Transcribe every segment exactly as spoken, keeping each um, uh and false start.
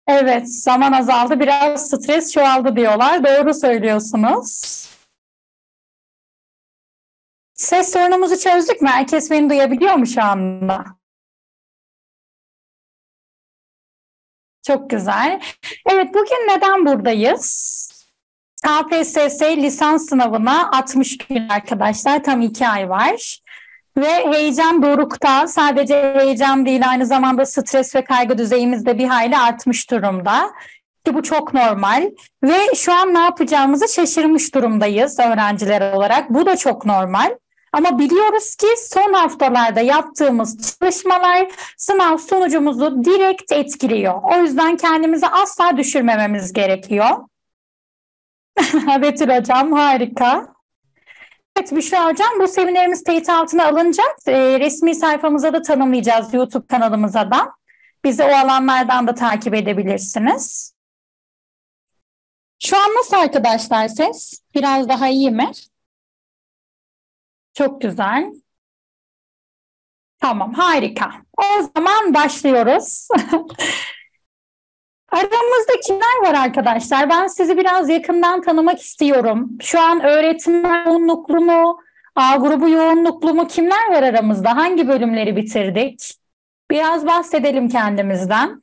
Evet, zaman azaldı, biraz stres çoğaldı diyorlar. Doğru söylüyorsunuz. Ses sorunumuzu çözdük mü? Herkes beni duyabiliyor mu şu anda? Çok güzel. Evet, bugün neden buradayız? K P S S lisans sınavına altmış gün arkadaşlar, tam iki ay var. Ve heyecan dorukta, sadece heyecan değil aynı zamanda stres ve kaygı düzeyimiz de bir hayli artmış durumda. Ki bu çok normal ve şu an ne yapacağımızı şaşırmış durumdayız öğrenciler olarak. Bu da çok normal. Ama biliyoruz ki son haftalarda yaptığımız çalışmalar sınav sonucumuzu direkt etkiliyor. O yüzden kendimizi asla düşürmememiz gerekiyor. Betül Hocam harika. Evet Büşra Hocam, bu seminerimiz teyit altına alınacak. E, resmi sayfamıza da tanımlayacağız, YouTube kanalımıza da. Bizi o alanlardan da takip edebilirsiniz. Şu an nasıl arkadaşlar ses? Biraz daha iyi mi? Çok güzel. Tamam, harika. O zaman başlıyoruz. Aramızda kimler var arkadaşlar? Ben sizi biraz yakından tanımak istiyorum. Şu an öğretmen yoğunluklu mu, A grubu yoğunluklu mu, kimler var aramızda? Hangi bölümleri bitirdik? Biraz bahsedelim kendimizden.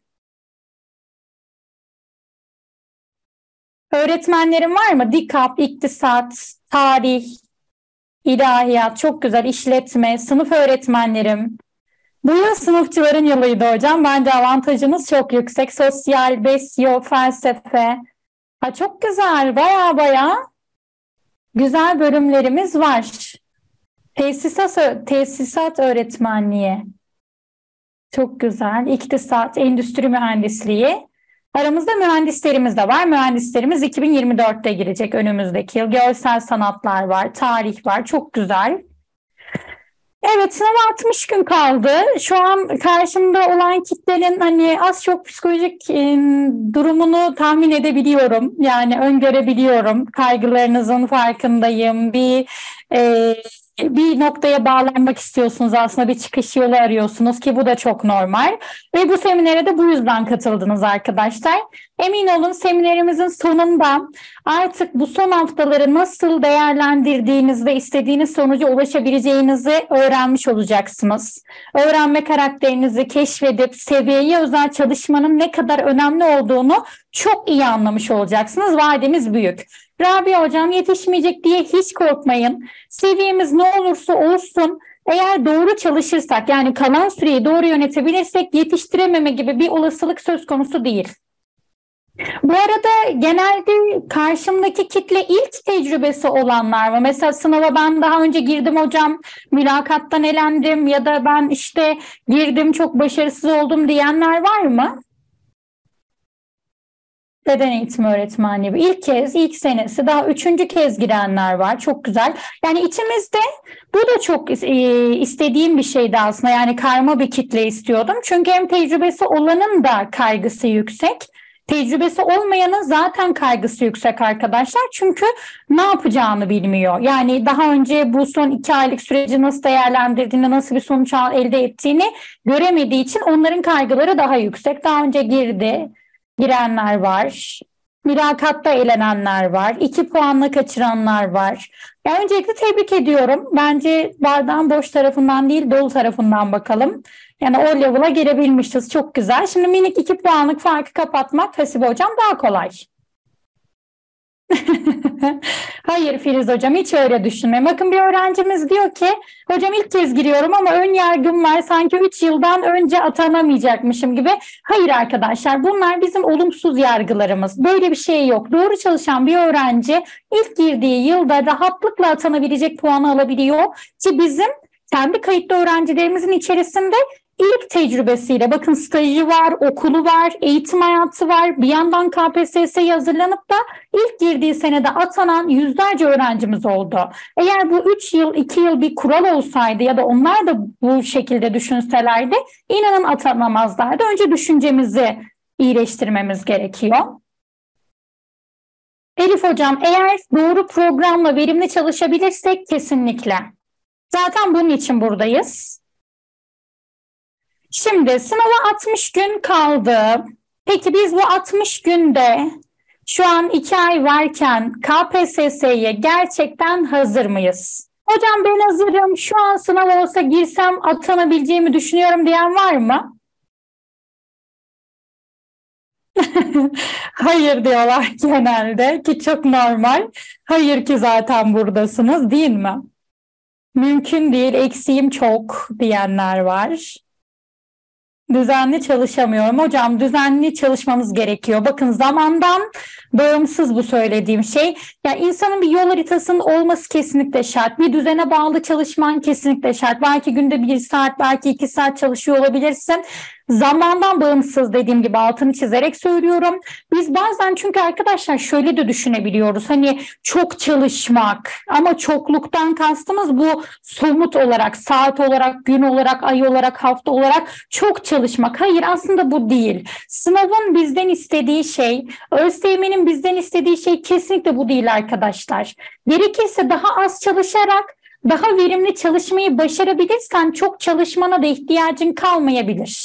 Öğretmenlerin var mı? Dikap, iktisat, tarih, ilahiyat, çok güzel, işletme, sınıf öğretmenlerim. Bu yıl sınıfçıların yılıydı hocam. Bence avantajımız çok yüksek. Sosyal, besyo, felsefe. Ha, çok güzel, baya baya güzel bölümlerimiz var. Tesisat, tesisat öğretmenliği. Çok güzel. İktisat, endüstri mühendisliği. Aramızda mühendislerimiz de var. Mühendislerimiz iki bin yirmi dörtte girecek önümüzdeki yıl. Görsel sanatlar var, tarih var. Çok güzel. Evet, sınava altmış gün kaldı. Şu an karşımda olan kitlenin hani az çok psikolojik e, durumunu tahmin edebiliyorum. Yani öngörebiliyorum. Kaygılarınızın farkındayım. Bir e, bir noktaya bağlanmak istiyorsunuz, aslında bir çıkış yolu arıyorsunuz ki bu da çok normal. Ve bu seminere de bu yüzden katıldınız arkadaşlar. Emin olun, seminerimizin sonunda artık bu son haftaları nasıl değerlendirdiğiniz ve istediğiniz sonuca ulaşabileceğinizi öğrenmiş olacaksınız. Öğrenme karakterinizi keşfedip seviyeye özel çalışmanın ne kadar önemli olduğunu çok iyi anlamış olacaksınız. Vademiz büyük. Rabia Hocam yetişmeyecek diye hiç korkmayın. Seviyemiz ne olursa olsun, eğer doğru çalışırsak, yani kalan süreyi doğru yönetebilirsek yetiştirememe gibi bir olasılık söz konusu değil. Bu arada genelde karşımdaki kitle ilk tecrübesi olanlar mı? Mesela sınava ben daha önce girdim hocam, mülakattan elendim ya da ben işte girdim çok başarısız oldum diyenler var mı? Beden eğitimi öğretmenliği. İlk kez, ilk senesi, daha üçüncü kez girenler var. Çok güzel. Yani içimizde bu da çok e, istediğim bir şeydi aslında. Yani karma bir kitle istiyordum. Çünkü hem tecrübesi olanın da kaygısı yüksek. Tecrübesi olmayanın zaten kaygısı yüksek arkadaşlar. Çünkü ne yapacağını bilmiyor. Yani daha önce bu son iki aylık süreci nasıl değerlendirdiğini, nasıl bir sonuç elde ettiğini göremediği için onların kaygıları daha yüksek. Daha önce girdi, girenler var. Mülakatta elenenler var. iki puanla kaçıranlar var. Yani öncelikle tebrik ediyorum. Bence bardağın boş tarafından değil, dolu tarafından bakalım. Yani o level'a gelebilmişiz. Çok güzel. Şimdi minik iki puanlık farkı kapatmak Hasibe Hocam daha kolay. Hayır Filiz Hocam, hiç öyle düşünme. Bakın bir öğrencimiz diyor ki hocam ilk kez giriyorum ama ön yargım var, sanki üç yıldan önce atanamayacakmışım gibi. Hayır arkadaşlar, bunlar bizim olumsuz yargılarımız. Böyle bir şey yok. Doğru çalışan bir öğrenci ilk girdiği yılda rahatlıkla atanabilecek puanı alabiliyor ki bizim kendi kayıtlı öğrencilerimizin içerisinde İlk tecrübesiyle, bakın stajı var, okulu var, eğitim hayatı var. Bir yandan K P S S'ye hazırlanıp da ilk girdiği senede atanan yüzlerce öğrencimiz oldu. Eğer bu üç yıl, iki yıl bir kural olsaydı ya da onlar da bu şekilde düşünselerdi, inanın atanamazlardı. Önce düşüncemizi iyileştirmemiz gerekiyor. Elif Hocam, eğer doğru programla verimli çalışabilirsek kesinlikle. Zaten bunun için buradayız. Şimdi sınava altmış gün kaldı. Peki biz bu altmış günde şu an iki ay varken K P S S'ye gerçekten hazır mıyız? Hocam ben hazırım, şu an sınav olsa girsem atanabileceğimi düşünüyorum diyen var mı? Hayır diyorlar genelde ki çok normal. Hayır ki zaten buradasınız değil mi? Mümkün değil, eksiğim çok diyenler var. Düzenli çalışamıyorum. Hocam düzenli çalışmamız gerekiyor. Bakın zamandan bağımsız bu söylediğim şey. Yani insanın bir yol haritasının olması kesinlikle şart. Bir düzene bağlı çalışman kesinlikle şart. Belki günde bir saat, belki iki saat çalışıyor olabilirsin. Zamandan bağımsız dediğim gibi altını çizerek söylüyorum. Biz bazen çünkü arkadaşlar şöyle de düşünebiliyoruz. Hani çok çalışmak ama çokluktan kastımız bu somut olarak, saat olarak, gün olarak, ay olarak, hafta olarak çok çalışmak. Hayır aslında bu değil. Sınavın bizden istediği şey, ÖSYM'nin bizden istediği şey kesinlikle bu değil arkadaşlar. Gerekirse daha az çalışarak daha verimli çalışmayı başarabilirsen çok çalışmana da ihtiyacın kalmayabilir.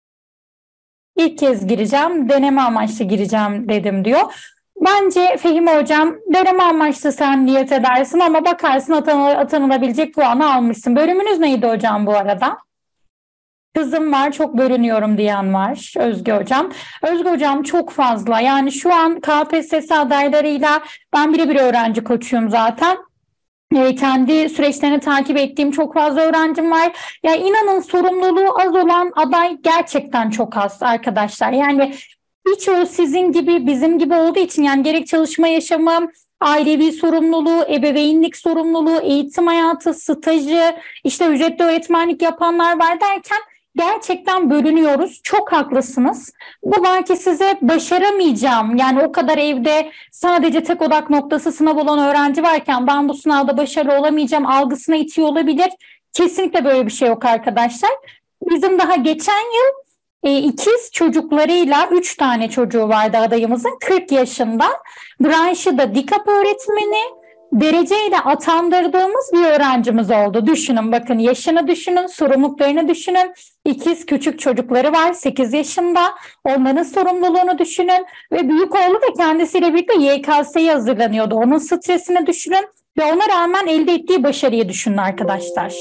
İlk kez gireceğim, deneme amaçlı gireceğim dedim diyor. Bence Fehmi Hocam deneme amaçlı sen niyet edersin ama bakarsın atanı, atanılabilecek puanı almışsın. Bölümünüz neydi hocam bu arada? Kızım var, çok bölünüyorum diyen var Özge Hocam. Özge Hocam çok fazla. Yani şu an K P S S adaylarıyla ben birebir öğrenci koçuyum zaten. E, kendi süreçlerini takip ettiğim çok fazla öğrencim var. Ya inanın sorumluluğu az olan aday gerçekten çok az arkadaşlar. Yani birçoğu sizin gibi bizim gibi olduğu için yani gerek çalışma yaşamı, ailevi sorumluluğu, ebeveynlik sorumluluğu, eğitim hayatı, stajı, işte ücretli öğretmenlik yapanlar var derken gerçekten bölünüyoruz. Çok haklısınız. Bu belki size başaramayacağım. Yani o kadar evde sadece tek odak noktası sınav olan öğrenci varken ben bu sınavda başarılı olamayacağım algısına itiyor olabilir. Kesinlikle böyle bir şey yok arkadaşlar. Bizim daha geçen yıl e, ikiz çocuklarıyla üç tane çocuğu vardı adayımızın kırk yaşında. Branşı da dikap öğretmeni, dereceyle atandırdığımız bir öğrencimiz oldu. Düşünün bakın yaşını düşünün, sorumluluklarını düşünün. İkiz küçük çocukları var sekiz yaşında. Onların sorumluluğunu düşünün ve büyük oğlu da kendisiyle birlikte Y K S'ye hazırlanıyordu. Onun stresini düşünün ve ona rağmen elde ettiği başarıyı düşünün arkadaşlar.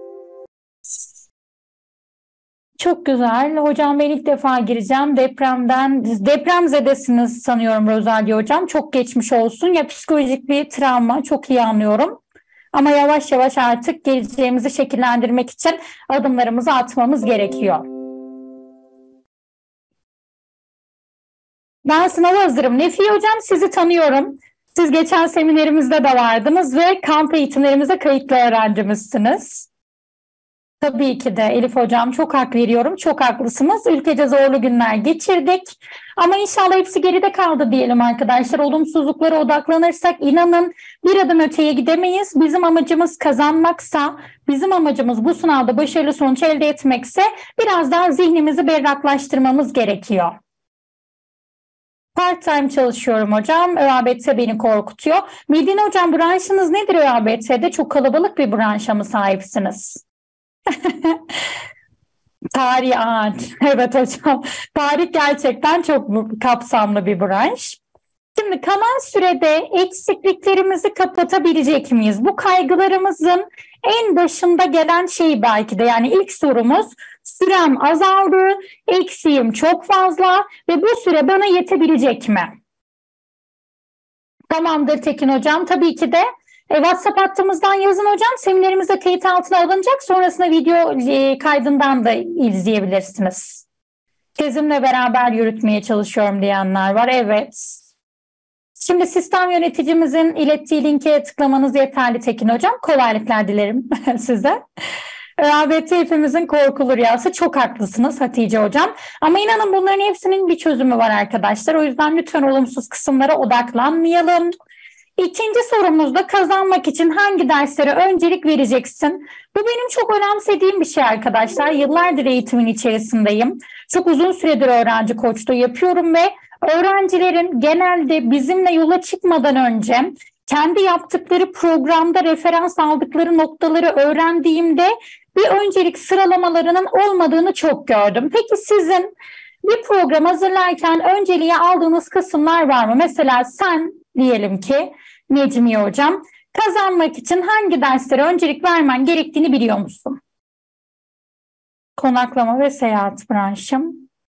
Çok güzel. Hocam ben ilk defa gireceğim. Depremden, depremzedesiniz sanıyorum Rosalie Hocam. Çok geçmiş olsun. Ya psikolojik bir travma çok iyi anlıyorum. Ama yavaş yavaş artık geleceğimizi şekillendirmek için adımlarımızı atmamız gerekiyor. Ben sınava hazırım. Nefiye Hocam sizi tanıyorum. Siz geçen seminerimizde de vardınız ve kamp eğitimlerimize kayıtlı öğrencimizsiniz. Tabii ki de Elif Hocam çok hak veriyorum. Çok haklısınız. Ülkece zorlu günler geçirdik. Ama inşallah hepsi geride kaldı diyelim arkadaşlar. Olumsuzluklara odaklanırsak inanın bir adım öteye gidemeyiz. Bizim amacımız kazanmaksa, bizim amacımız bu sınavda başarılı sonuç elde etmekse biraz daha zihnimizi berraklaştırmamız gerekiyor. Part time çalışıyorum hocam. ÖABT beni korkutuyor. Medine Hocam branşınız nedir ÖABT'de? Çok kalabalık bir branşa mı sahipsiniz? Tarih, aa, evet hocam. Tarih gerçekten çok kapsamlı bir branş. Şimdi kalan sürede eksikliklerimizi kapatabilecek miyiz? Bu kaygılarımızın en başında gelen şey belki de yani ilk sorumuz sürem azaldı, eksiğim çok fazla ve bu süre bana yetebilecek mi? Tamamdır Tekin Hocam. Tabii ki de e, WhatsApp hattımızdan yazın hocam. Seminerimize kayıt altına alınacak. Sonrasında video e, kaydından da izleyebilirsiniz. Tezimle beraber yürütmeye çalışıyorum diyenler var. Evet. Şimdi sistem yöneticimizin ilettiği linke tıklamanız yeterli Tekin Hocam. Kolaylıklar dilerim size. ÖABT hepimizin korkulu rüyası. Çok haklısınız Hatice Hocam. Ama inanın bunların hepsinin bir çözümü var arkadaşlar. O yüzden lütfen olumsuz kısımlara odaklanmayalım. İkinci sorumuzda kazanmak için hangi derslere öncelik vereceksin? Bu benim çok önemsediğim bir şey arkadaşlar. Yıllardır eğitimin içerisindeyim. Çok uzun süredir öğrenci koçluğu yapıyorum ve öğrencilerin genelde bizimle yola çıkmadan önce kendi yaptıkları programda referans aldıkları noktaları öğrendiğimde bir öncelik sıralamalarının olmadığını çok gördüm. Peki sizin Bir program hazırlarken önceliğe aldığınız kısımlar var mı? Mesela sen diyelim ki Necmiye Hocam, kazanmak için hangi derslere öncelik vermen gerektiğini biliyor musun? Konaklama ve seyahat branşım.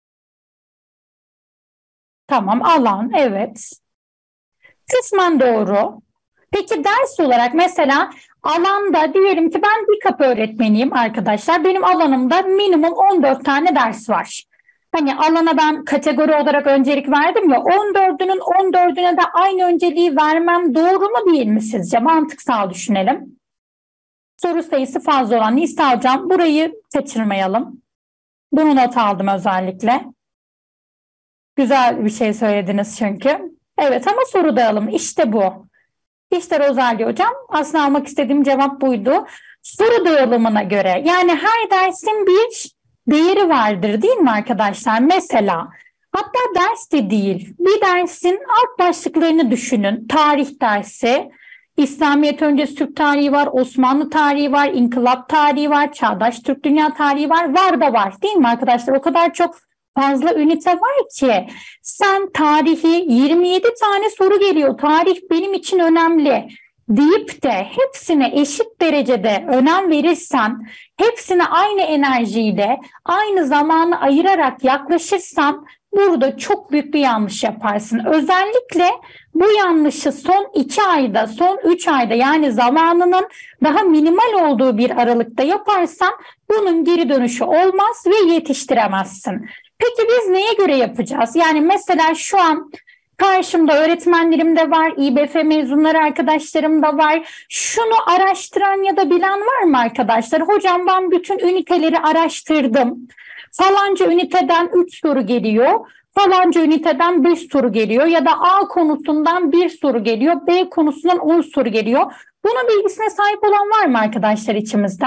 Tamam, alan, evet. Kısmen doğru. Peki ders olarak mesela alanda diyelim ki ben dikap öğretmeniyim arkadaşlar. Benim alanımda minimum on dört tane ders var. Hani alana ben kategori olarak öncelik verdim ya, on dördünün on dördüne de aynı önceliği vermem doğru mu değil mi sizce? Mantıksal düşünelim. Soru sayısı fazla olan Nisa Hocam, burayı kaçırmayalım. Bunu not aldım özellikle. Güzel bir şey söylediniz çünkü. Evet ama soru dağılımı işte bu. İşte Rozalie Hocam, aslında almak istediğim cevap buydu. Soru dağılımına göre, yani her dersin bir değeri vardır değil mi arkadaşlar? Mesela hatta ders de değil, bir dersin alt başlıklarını düşünün. Tarih dersi, İslamiyet öncesi Türk tarihi var, Osmanlı tarihi var, İnkılap tarihi var, Çağdaş Türk Dünya tarihi var, var da var değil mi arkadaşlar? O kadar çok fazla ünite var ki sen tarihi yirmi yedi tane soru geliyor, tarih benim için önemli deyip de hepsine eşit derecede önem verirsen, hepsine aynı enerjiyle, aynı zamanı ayırarak yaklaşırsan burada çok büyük bir yanlış yaparsın. Özellikle bu yanlışı son iki ayda, son üç ayda, yani zamanının daha minimal olduğu bir aralıkta yaparsan bunun geri dönüşü olmaz ve yetiştiremezsin. Peki biz neye göre yapacağız? Yani mesela şu an karşımda öğretmenlerim de var, İBF mezunları arkadaşlarım da var. Şunu araştıran ya da bilen var mı arkadaşlar? Hocam ben bütün üniteleri araştırdım. Falanca üniteden üç soru geliyor. Falanca üniteden beş soru geliyor ya da A konusundan bir soru geliyor, B konusundan on soru geliyor. Bunun bilgisine sahip olan var mı arkadaşlar içimizde?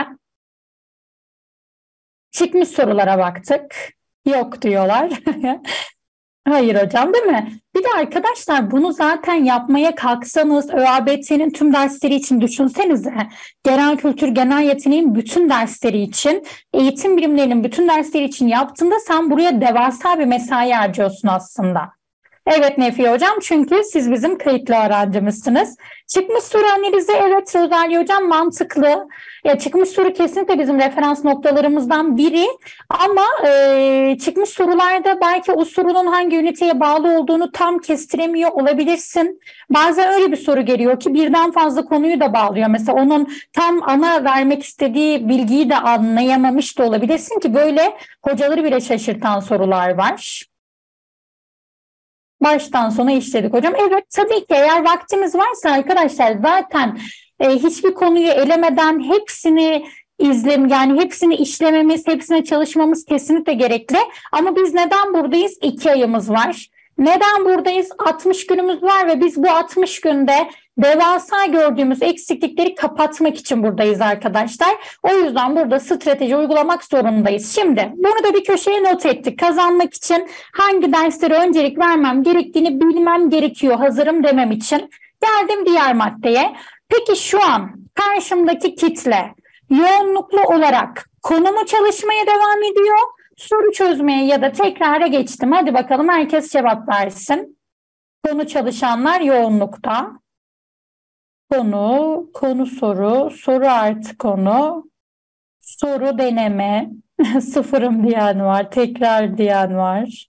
Çıkmış sorulara baktık. Yok diyorlar. Hayır hocam, değil mi? Bir de arkadaşlar bunu zaten yapmaya kalksanız ÖABT'nin tüm dersleri için düşünsenize. Genel kültür, genel yeteneğin bütün dersleri için, eğitim bilimlerinin bütün dersleri için yaptığında sen buraya devasa bir mesai harcıyorsun aslında. Evet Nefiye Hocam, çünkü siz bizim kayıtlı öğrencimizsiniz. Çıkmış soru analizi, evet Rozalie Hocam, mantıklı. Ya, çıkmış soru kesinlikle bizim referans noktalarımızdan biri ama e, çıkmış sorularda belki o sorunun hangi üniteye bağlı olduğunu tam kestiremiyor olabilirsin. Bazen öyle bir soru geliyor ki birden fazla konuyu da bağlıyor. Mesela onun tam ana vermek istediği bilgiyi de anlayamamış da olabilirsin ki böyle hocaları bile şaşırtan sorular var. Baştan sona işledik hocam. Evet, tabii ki eğer vaktimiz varsa arkadaşlar zaten e, hiçbir konuyu elemeden hepsini izlem yani hepsini işlememiz, hepsine çalışmamız kesinlikle gerekli. Ama biz neden buradayız? İki ayımız var. Neden buradayız? altmış günümüz var ve biz bu altmış günde devasa gördüğümüz eksiklikleri kapatmak için buradayız arkadaşlar. O yüzden burada strateji uygulamak zorundayız. Şimdi bunu da bir köşeye not ettik. Kazanmak için hangi derslere öncelik vermem gerektiğini bilmem gerekiyor hazırım demem için. Geldim diğer maddeye. Peki şu an karşımdaki kitle yoğunluklu olarak konu mu çalışmaya devam ediyor? Soru çözmeye ya da tekrara geçtim. Hadi bakalım herkes cevap versin. Konu çalışanlar yoğunlukta. Konu, konu soru, soru artı konu, soru deneme, sıfırım diyen var, tekrar diyen var.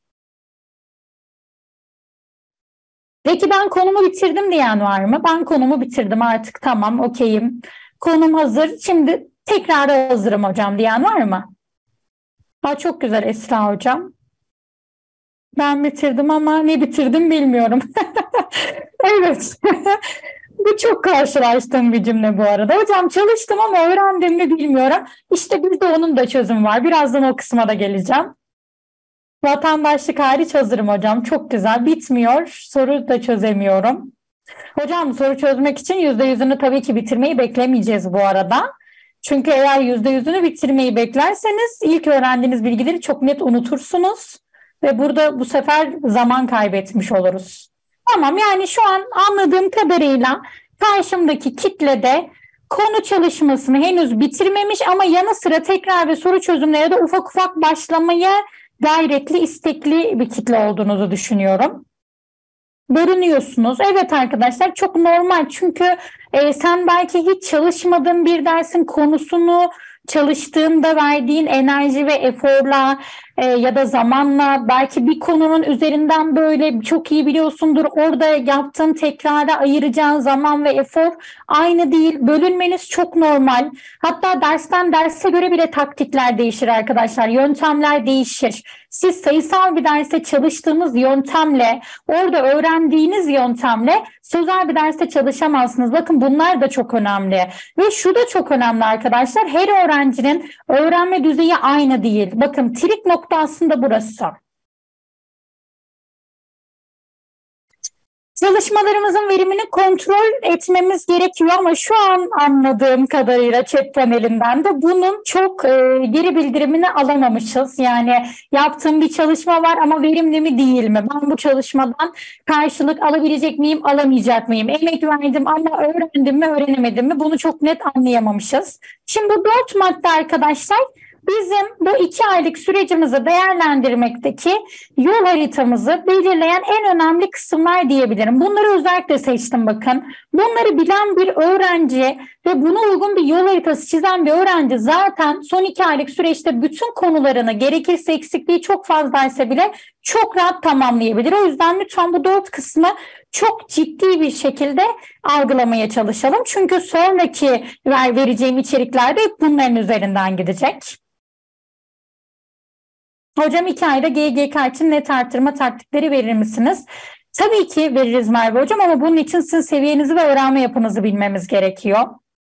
Peki ben konumu bitirdim diyen var mı? Ben konumu bitirdim artık, tamam, okeyim. Konum hazır, şimdi tekrar hazırım hocam diyen var mı? Aa, çok güzel Esra hocam. Ben bitirdim ama ne bitirdim bilmiyorum. Evet. Bu çok karşılaştığım bir cümle bu arada. Hocam çalıştım ama öğrendim mi bilmiyorum. İşte bir de onun da çözümü var. Birazdan o kısma da geleceğim. Vatandaşlık hariç hazırım hocam. Çok güzel. Bitmiyor. Soru da çözemiyorum. Hocam soru çözmek için yüzde yüzünü tabii ki bitirmeyi beklemeyeceğiz bu arada. Çünkü eğer yüzde yüzünü bitirmeyi beklerseniz ilk öğrendiğiniz bilgileri çok net unutursunuz. Ve burada bu sefer zaman kaybetmiş oluruz. Tamam, yani şu an anladığım kadarıyla karşımdaki kitlede konu çalışmasını henüz bitirmemiş ama yanı sıra tekrar ve soru çözümlere de ufak ufak başlamaya gayretli, istekli bir kitle olduğunuzu düşünüyorum. Bölünüyorsunuz. Evet arkadaşlar, çok normal, çünkü e, sen belki hiç çalışmadığın bir dersin konusunu çalıştığında verdiğin enerji ve eforla e, ya da zamanla belki bir konunun üzerinden böyle çok iyi biliyorsundur. Orada yaptığın tekrara ayıracağın zaman ve efor aynı değil. Bölünmeniz çok normal. Hatta dersten derse göre bile taktikler değişir arkadaşlar. Yöntemler değişir. Siz sayısal bir derse çalıştığınız yöntemle, orada öğrendiğiniz yöntemle sözel bir derste çalışamazsınız. Bakın, bunlar da çok önemli. Ve şu da çok önemli arkadaşlar. Her öğrencinin öğrenme düzeyi aynı değil. Bakın, trik nokta aslında burası. Çalışmalarımızın verimini kontrol etmemiz gerekiyor ama şu an anladığım kadarıyla chat panelinden de bunun çok e, geri bildirimini alamamışız. Yani yaptığım bir çalışma var ama verimli mi değil mi? Ben bu çalışmadan karşılık alabilecek miyim, alamayacak mıyım? Emek verdim ama öğrendim mi, öğrenemedim mi? Bunu çok net anlayamamışız. Şimdi bu dört madde arkadaşlar, bizim bu iki aylık sürecimizi değerlendirmekteki yol haritamızı belirleyen en önemli kısımlar diyebilirim. Bunları özellikle seçtim bakın. Bunları bilen bir öğrenci ve buna uygun bir yol haritası çizen bir öğrenci zaten son iki aylık süreçte bütün konularını, gerekirse eksikliği çok fazlaysa bile çok rahat tamamlayabilir. O yüzden lütfen bu dört kısmı çok ciddi bir şekilde algılamaya çalışalım. Çünkü sonraki ver, vereceğim içeriklerde hep bunların üzerinden gidecek. Hocam, iki ayda G G K için net artırma taktikleri verir misiniz? Tabii ki veririz Merve Hocam, ama bunun için sizin seviyenizi ve öğrenme yapınızı bilmemiz gerekiyor.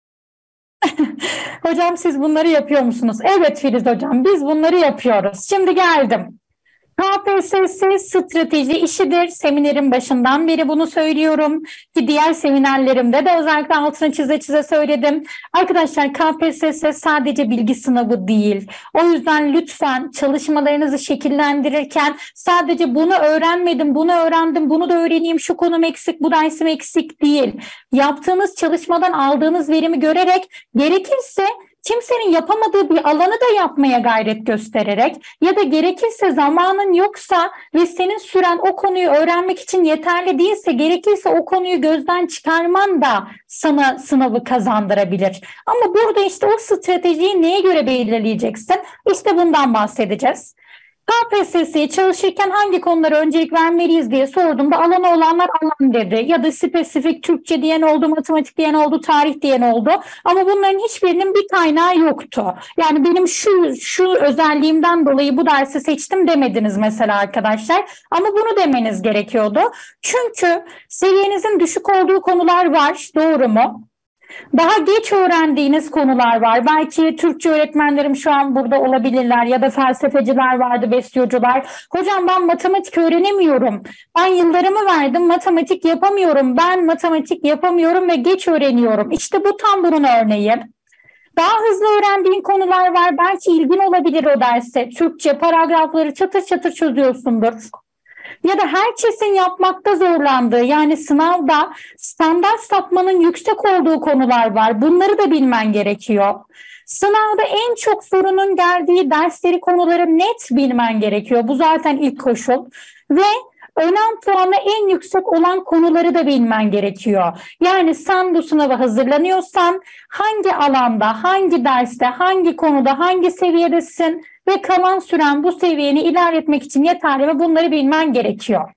Hocam, siz bunları yapıyor musunuz? Evet Filiz Hocam, biz bunları yapıyoruz. Şimdi geldim. K P S S strateji işidir. Seminerin başından beri bunu söylüyorum ki diğer seminerlerimde de özellikle altını çize çize söyledim. Arkadaşlar, K P S S sadece bilgi sınavı değil. O yüzden lütfen çalışmalarınızı şekillendirirken sadece bunu öğrenmedim, bunu öğrendim, bunu da öğreneyim, şu konum eksik, bu dersim eksik değil. Yaptığınız çalışmadan aldığınız verimi görerek, gerekirse kimsenin yapamadığı bir alanı da yapmaya gayret göstererek ya da gerekirse zamanın yoksa ve senin süren o konuyu öğrenmek için yeterli değilse, gerekirse o konuyu gözden çıkarman da sana sınavı kazandırabilir. Ama burada işte o stratejiyi neye göre belirleyeceksin? İşte bundan bahsedeceğiz. K P S S'ye çalışırken hangi konulara öncelik vermeliyiz diye sorduğumda alanı olanlar alan dedi. Ya da spesifik Türkçe diyen oldu, matematik diyen oldu, tarih diyen oldu. Ama bunların hiçbirinin bir kaynağı yoktu. Yani benim şu şu özelliğimden dolayı bu dersi seçtim demediniz mesela arkadaşlar. Ama bunu demeniz gerekiyordu. Çünkü seviyenizin düşük olduğu konular var. Doğru mu? Daha geç öğrendiğiniz konular var. Belki Türkçe öğretmenlerim şu an burada olabilirler ya da felsefeciler vardı, besyocular. Hocam, ben matematik öğrenemiyorum. Ben yıllarımı verdim, matematik yapamıyorum. Ben matematik yapamıyorum ve geç öğreniyorum. İşte bu tam bunun örneği. Daha hızlı öğrendiğin konular var. Belki ilgin olabilir o derse. Türkçe paragrafları çatır çatır çözüyorsundur. Ya da herkesin yapmakta zorlandığı, yani sınavda standart sapmanın yüksek olduğu konular var. Bunları da bilmen gerekiyor. Sınavda en çok sorunun geldiği dersleri, konuları net bilmen gerekiyor. Bu zaten ilk koşul. Ve önem puanı en yüksek olan konuları da bilmen gerekiyor. Yani sen bu sınava hazırlanıyorsan hangi alanda, hangi derste, hangi konuda, hangi seviyedesin ve kalan süren bu seviyeni ilerletmek için yeterli ve bunları bilmen gerekiyor.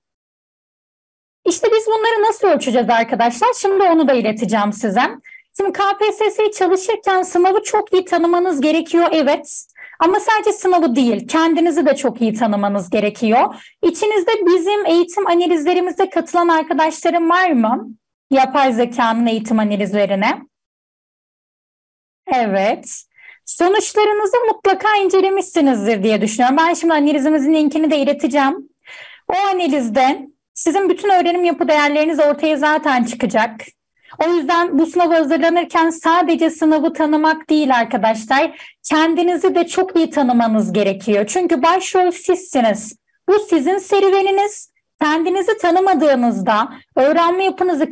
İşte biz bunları nasıl ölçeceğiz arkadaşlar? Şimdi onu da ileteceğim size. Şimdi K P S S'ye çalışırken sınavı çok iyi tanımanız gerekiyor, evet. Ama sadece sınavı değil, kendinizi de çok iyi tanımanız gerekiyor. İçinizde bizim eğitim analizlerimize katılan arkadaşlarım var mı? Yapay zekanın eğitim analizlerine. Evet. Sonuçlarınızı mutlaka incelemişsinizdir diye düşünüyorum. Ben şimdi analizimizin linkini de ileteceğim. O analizde sizin bütün öğrenim yapı değerleriniz ortaya zaten çıkacak. O yüzden bu sınava hazırlanırken sadece sınavı tanımak değil arkadaşlar, kendinizi de çok iyi tanımanız gerekiyor. Çünkü başrol sizsiniz. Bu sizin serüveniniz. Kendinizi tanımadığınızda, öğrenme yapınızı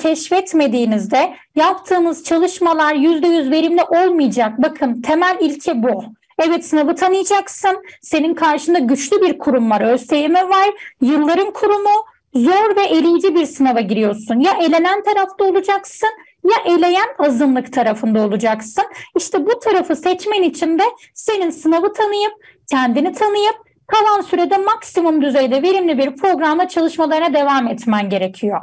keşfetmediğinizde yaptığınız çalışmalar yüzde yüz verimli olmayacak. Bakın, temel ilke bu. Evet, sınavı tanıyacaksın. Senin karşında güçlü bir kurum var. ÖSYM var. Yılların kurumu. Zor ve eleyici bir sınava giriyorsun. Ya elenen tarafta olacaksın ya eleyen azınlık tarafında olacaksın. İşte bu tarafı seçmen için de senin sınavı tanıyıp, kendini tanıyıp, kalan sürede maksimum düzeyde verimli bir programla çalışmalarına devam etmen gerekiyor.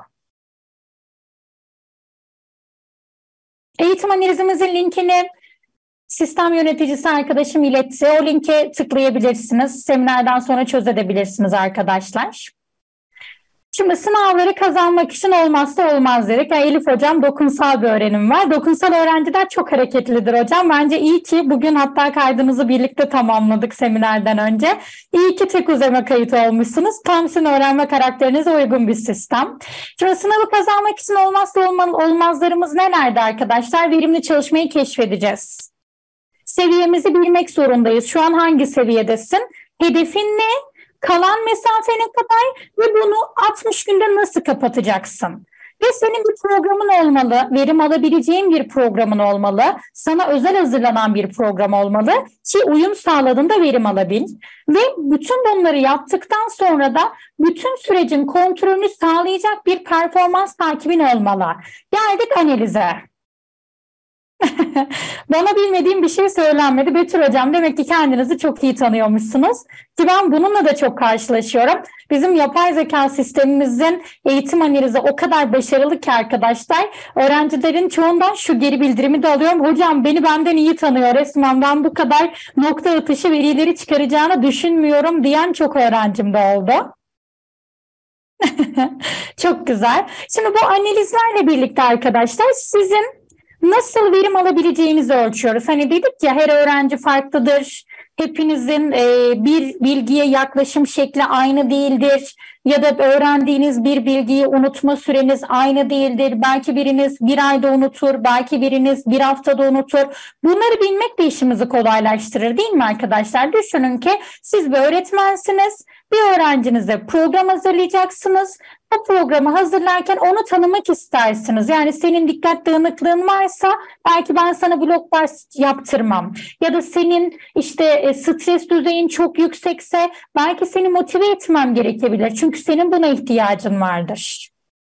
Eğitim analizimizin linkini sistem yöneticisi arkadaşım iletti. O linke tıklayabilirsiniz. Seminerden sonra çözebilirsiniz arkadaşlar. Şimdi sınavları kazanmak için olmazsa olmaz dedik. Yani Elif hocam dokunsal bir öğrenim var. Dokunsal öğrenciler çok hareketlidir hocam. Bence iyi ki bugün hatta kaydınızı birlikte tamamladık seminerden önce. İyi ki tek uzama kayıt olmuşsunuz. Tam sizin öğrenme karakterinize uygun bir sistem. Şimdi sınavı kazanmak için olmazsa olmazlarımız nelerdi arkadaşlar? Verimli çalışmayı keşfedeceğiz. Seviyemizi bilmek zorundayız. Şu an hangi seviyedesin? Hedefin ne? Kalan mesafe ne kadar ve bunu altmış günde nasıl kapatacaksın? Ve senin bir programın olmalı, verim alabileceğin bir programın olmalı, sana özel hazırlanan bir program olmalı ki uyum sağladığında verim alabil. Ve bütün bunları yaptıktan sonra da bütün sürecin kontrolünü sağlayacak bir performans takibin olmalı. Geldik analize. Bana bilmediğim bir şey söylenmedi. Betül hocam demek ki kendinizi çok iyi tanıyormuşsunuz. Ki ben bununla da çok karşılaşıyorum. Bizim yapay zeka sistemimizin eğitim analizi o kadar başarılı ki arkadaşlar. Öğrencilerin çoğundan şu geri bildirimi de alıyorum. Hocam beni benden iyi tanıyor resmen. Ben bu kadar nokta atışı verileri çıkaracağını düşünmüyorum diyen çok öğrencim de oldu. Çok güzel. Şimdi bu analizlerle birlikte arkadaşlar sizin nasıl verim alabileceğinizi ölçüyoruz. Hani dedik ya her öğrenci farklıdır. Hepinizin e, bir bilgiye yaklaşım şekli aynı değildir. Ya da öğrendiğiniz bir bilgiyi unutma süreniz aynı değildir. Belki biriniz bir ayda unutur, belki biriniz bir haftada unutur. Bunları bilmek de işimizi kolaylaştırır değil mi arkadaşlar? Düşünün ki siz bir öğretmensiniz. Bir öğrencinize program hazırlayacaksınız. Bu programı hazırlarken onu tanımak istersiniz. Yani senin dikkat dağınıklığın varsa belki ben sana blokbar yaptırmam. Ya da senin işte stres düzeyin çok yüksekse belki seni motive etmem gerekebilir. Çünkü senin buna ihtiyacın vardır.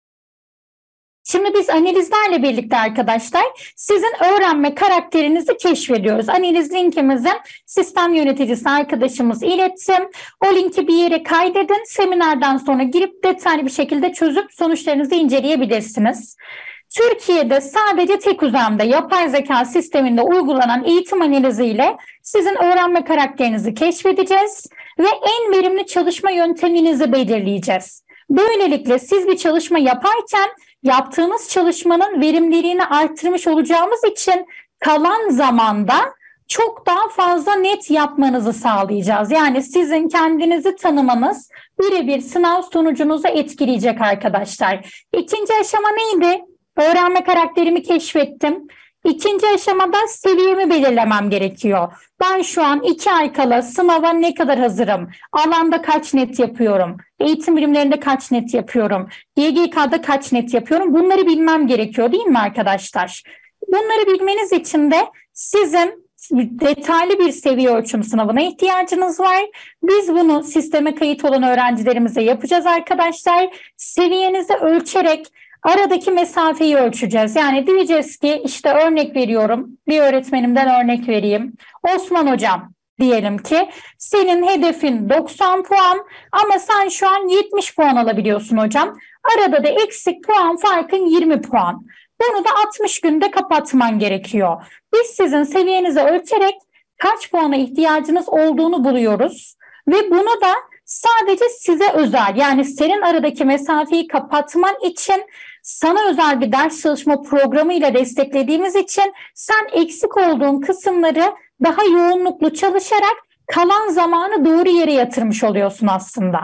Şimdi biz analizlerle birlikte arkadaşlar sizin öğrenme karakterinizi keşfediyoruz. Analiz linkimizi sistem yöneticisi arkadaşımız iletti. O linki bir yere kaydedin. Seminerden sonra girip detaylı bir şekilde çözüp sonuçlarınızı inceleyebilirsiniz. Türkiye'de sadece tek uzamda yapay zeka sisteminde uygulanan eğitim analiziyle sizin öğrenme karakterinizi keşfedeceğiz ve en verimli çalışma yönteminizi belirleyeceğiz. Böylelikle siz bir çalışma yaparken yaptığınız çalışmanın verimliliğini arttırmış olacağımız için kalan zamanda çok daha fazla net yapmanızı sağlayacağız. Yani sizin kendinizi tanımanız birebir sınav sonucunuzu etkileyecek arkadaşlar. İkinci aşama neydi? Öğrenme karakterimi keşfettim. İkinci aşamada seviyemi belirlemem gerekiyor. Ben şu an iki ay kala sınava ne kadar hazırım? Alanda kaç net yapıyorum? Eğitim bilimlerinde kaç net yapıyorum? Y G K'da kaç net yapıyorum? Bunları bilmem gerekiyor değil mi arkadaşlar? Bunları bilmeniz için de sizin detaylı bir seviye ölçüm sınavına ihtiyacınız var. Biz bunu sisteme kayıt olan öğrencilerimize yapacağız arkadaşlar. Seviyenizi ölçerek aradaki mesafeyi ölçeceğiz. Yani diyeceğiz ki işte örnek veriyorum. Bir öğretmenimden örnek vereyim. Osman hocam diyelim ki senin hedefin doksan puan ama sen şu an yetmiş puan alabiliyorsun hocam. Arada da eksik puan farkın yirmi puan. Bunu da altmış günde kapatman gerekiyor. Biz sizin seviyenizi ölçerek kaç puana ihtiyacınız olduğunu buluyoruz. Ve bunu da sadece size özel yani senin aradaki mesafeyi kapatman için sana özel bir ders çalışma programı ile desteklediğimiz için sen eksik olduğun kısımları daha yoğunluklu çalışarak kalan zamanı doğru yere yatırmış oluyorsun aslında.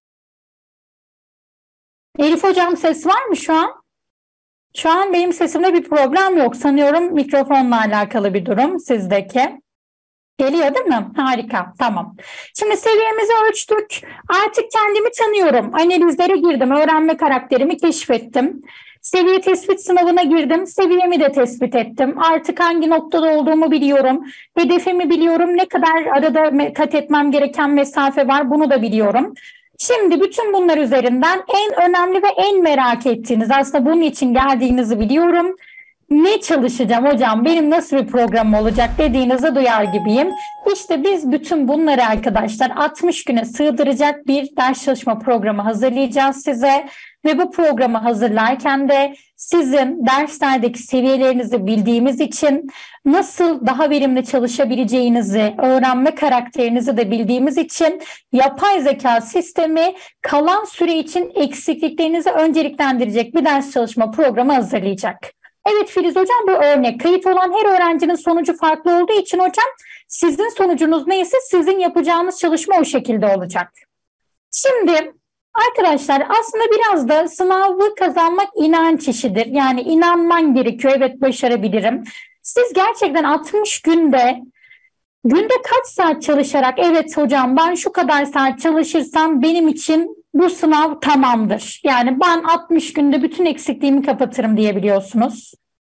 Elif hocam ses var mı şu an? Şu an benim sesimde bir problem yok. Sanıyorum mikrofonla alakalı bir durum sizdeki. Geliyor değil mi? Harika, tamam. Şimdi seviyemizi ölçtük. Artık kendimi tanıyorum. Analizlere girdim, öğrenme karakterimi keşfettim. Seviye tespit sınavına girdim. Seviyemi de tespit ettim. Artık hangi noktada olduğumu biliyorum. Hedefimi biliyorum. Ne kadar arada kat etmem gereken mesafe var bunu da biliyorum. Şimdi bütün bunlar üzerinden en önemli ve en merak ettiğiniz, aslında bunun için geldiğinizi biliyorum. Ne çalışacağım hocam, benim nasıl bir programım olacak dediğinizi duyar gibiyim. İşte biz bütün bunları arkadaşlar altmış güne sığdıracak bir ders çalışma programı hazırlayacağız size. Ve bu programı hazırlarken de sizin derslerdeki seviyelerinizi bildiğimiz için nasıl daha verimli çalışabileceğinizi, öğrenme karakterinizi de bildiğimiz için yapay zeka sistemi kalan süre için eksikliklerinizi önceliklendirecek bir ders çalışma programı hazırlayacak. Evet Filiz hocam, bu örnek. Kayıt olan her öğrencinin sonucu farklı olduğu için hocam sizin sonucunuz neyse sizin yapacağınız çalışma o şekilde olacak. Şimdi arkadaşlar aslında biraz da sınavı kazanmak inanç işidir. Yani inanman gerekiyor. Evet, başarabilirim. Siz gerçekten altmış günde günde kaç saat çalışarak evet hocam ben şu kadar saat çalışırsam benim için bu sınav tamamdır. Yani ben altmış günde bütün eksikliğimi kapatırım diyebiliyorsunuz.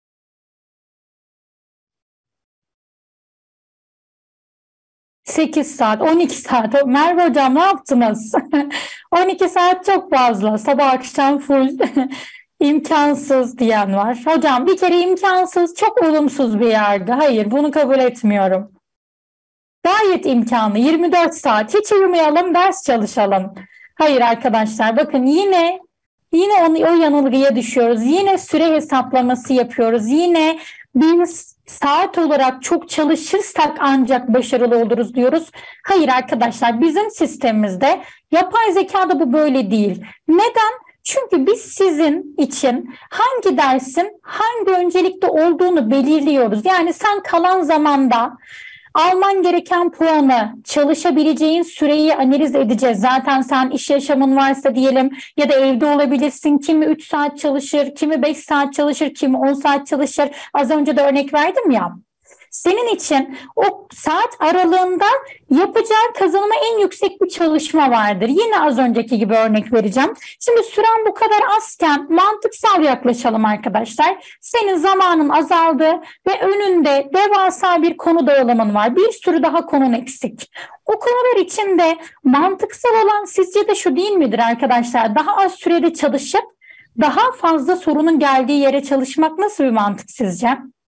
sekiz saat, on iki saat. Merve hocam ne yaptınız? on iki saat çok fazla. Sabah akşam full imkansız diyen var. Hocam bir kere imkansız çok olumsuz bir yerde. Hayır, bunu kabul etmiyorum. Gayet imkanlı. yirmi dört saat. Hiç uyumayalım, ders çalışalım. Hayır arkadaşlar, bakın yine yine onu, o yanılgıya düşüyoruz. Yine süre hesaplaması yapıyoruz. Yine biz saat olarak çok çalışırsak ancak başarılı oluruz diyoruz. Hayır arkadaşlar, bizim sistemimizde yapay zekada bu böyle değil. Neden? Çünkü biz sizin için hangi dersin hangi öncelikte olduğunu belirliyoruz. Yani sen kalan zamanda alman gereken puanı, çalışabileceğin süreyi analiz edeceğiz. Zaten sen iş yaşamın varsa diyelim ya da evde olabilirsin. Kimi üç saat çalışır, kimi beş saat çalışır, kimi on saat çalışır. Az önce de örnek verdim ya. Senin için o saat aralığında yapacağın kazanıma en yüksek bir çalışma vardır. Yine az önceki gibi örnek vereceğim. Şimdi süren bu kadar azken mantıksal yaklaşalım arkadaşlar. Senin zamanın azaldı ve önünde devasa bir konu dağılımın var. Bir sürü daha konun eksik. O konular için de mantıksal olan sizce de şu değil midir arkadaşlar? Daha az sürede çalışıp daha fazla sorunun geldiği yere çalışmak nasıl bir mantık sizce?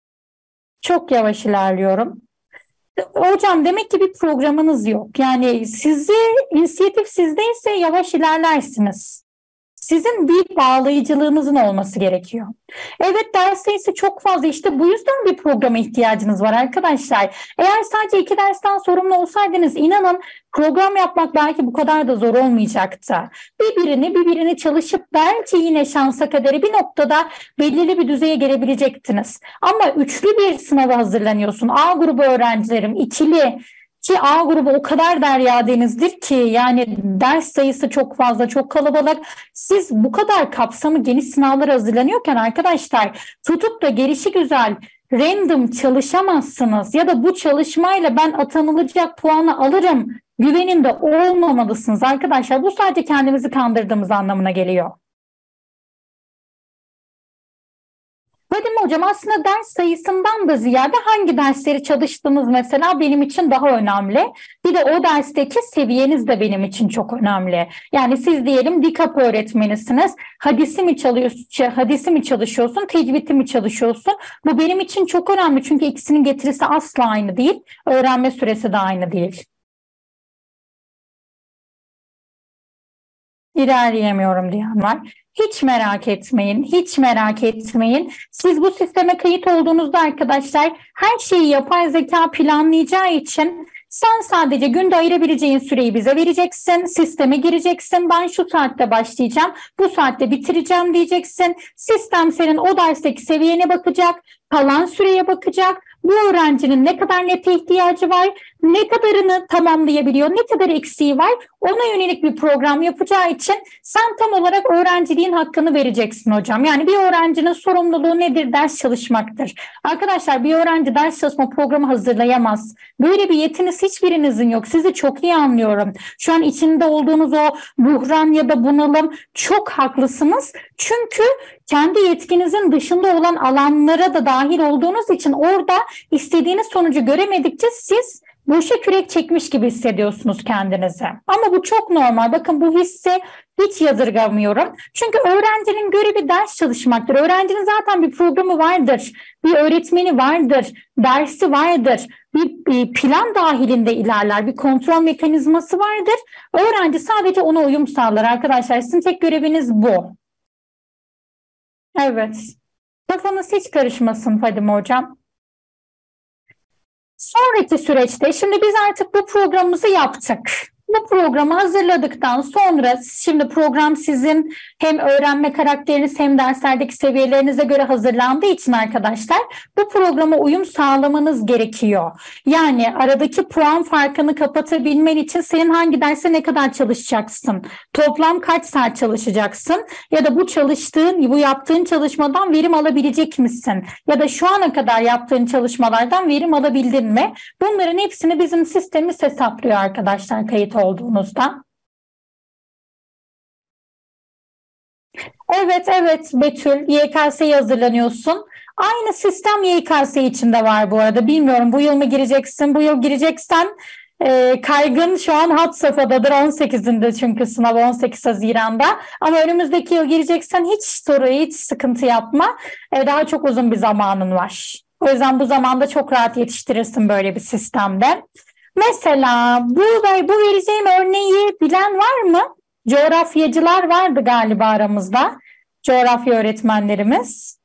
Çok yavaş ilerliyorum. Hocam demek ki bir programınız yok. Yani sizi, inisiyatif sizdeyse yavaş ilerlersiniz. Sizin bir bağlayıcılığınızın olması gerekiyor. Evet, ders sayısı çok fazla, işte bu yüzden bir programa ihtiyacınız var arkadaşlar. Eğer sadece iki dersten sorumlu olsaydınız inanın program yapmak belki bu kadar da zor olmayacaktı. Birbirini birbirini çalışıp belki yine şansa kaderi bir noktada belirli bir düzeye gelebilecektiniz. Ama üçlü bir sınava hazırlanıyorsun. A grubu öğrencilerim, ikili. Ki A grubu o kadar derya denizdir ki yani ders sayısı çok fazla, çok kalabalık. Siz bu kadar kapsamı geniş sınavlara hazırlanıyorken arkadaşlar tutup da gelişi güzel random çalışamazsınız ya da bu çalışmayla ben atanılacak puanı alırım güveninde olmamalısınız arkadaşlar. Bu sadece kendimizi kandırdığımız anlamına geliyor. Vadim hocam, aslında ders sayısından da ziyade hangi dersleri çalıştığınız mesela benim için daha önemli. Bir de o dersteki seviyeniz de benim için çok önemli. Yani siz diyelim dikap öğretmenisiniz. Hadisi mi çalışıyorsun, hadisi mi çalışıyorsun, tecvidi mi çalışıyorsun? Bu benim için çok önemli çünkü ikisinin getirisi asla aynı değil. Öğrenme süresi de aynı değil. İlerleyemiyorum diyen var. Hiç merak etmeyin, hiç merak etmeyin. Siz bu sisteme kayıt olduğunuzda arkadaşlar her şeyi yapay zeka planlayacağı için sen sadece günde ayırabileceğin süreyi bize vereceksin, sisteme gireceksin. Ben şu saatte başlayacağım, bu saatte bitireceğim diyeceksin. Sistem senin o dersteki seviyene bakacak, kalan süreye bakacak. Bu öğrencinin ne kadar nete ihtiyacı var, ne kadarını tamamlayabiliyor, ne kadar eksiği var, ona yönelik bir program yapacağı için sen tam olarak öğrenciliğin hakkını vereceksin hocam. Yani bir öğrencinin sorumluluğu nedir? Ders çalışmaktır. Arkadaşlar bir öğrenci ders çalışma programı hazırlayamaz. Böyle bir yetiniz hiçbirinizin yok. Sizi çok iyi anlıyorum. Şu an içinde olduğunuz o buhran ya da bunalım, çok haklısınız. Çünkü kendi yetkinizin dışında olan alanlara da dahil olduğunuz için orada istediğiniz sonucu göremedikçe siz boşa kürek çekmiş gibi hissediyorsunuz kendinizi. Ama bu çok normal. Bakın bu hissi hiç yadırgamıyorum. Çünkü öğrencinin görevi ders çalışmaktır. Öğrencinin zaten bir programı vardır, bir öğretmeni vardır, dersi vardır, bir, bir plan dahilinde ilerler, bir kontrol mekanizması vardır. Öğrenci sadece ona uyum sağlar arkadaşlar. Sizin tek göreviniz bu. Evet. Kafanız hiç karışmasın Fadime Hocam. Sonraki süreçte, şimdi biz artık bu programımızı yaptık. Bu programı hazırladıktan sonra, şimdi program sizin hem öğrenme karakteriniz hem derslerdeki seviyelerinize göre hazırlandığı için arkadaşlar, bu programa uyum sağlamanız gerekiyor. Yani aradaki puan farkını kapatabilmen için senin hangi derse ne kadar çalışacaksın? Toplam kaç saat çalışacaksın? Ya da bu çalıştığın, bu yaptığın çalışmadan verim alabilecek misin? Ya da şu ana kadar yaptığın çalışmalardan verim alabildin mi? Bunların hepsini bizim sistemimiz hesaplıyor arkadaşlar kayıt olduğunuzda. Evet, evet Betül, Y K S'ye hazırlanıyorsun. Aynı sistem Y K S için de var bu arada. Bilmiyorum bu yıl mı gireceksin? Bu yıl gireceksen e, kaygın şu an had safhadadır. on sekizinde çünkü sınav on sekiz Haziran'da. Ama önümüzdeki yıl gireceksen hiç soru, hiç sıkıntı yapma. E, daha çok uzun bir zamanın var. O yüzden bu zamanda çok rahat yetiştirirsin böyle bir sistemde. Mesela bu, bu vereceğim örneği bilen var mı? Coğrafyacılar vardı galiba aramızda. Coğrafya öğretmenlerimiz.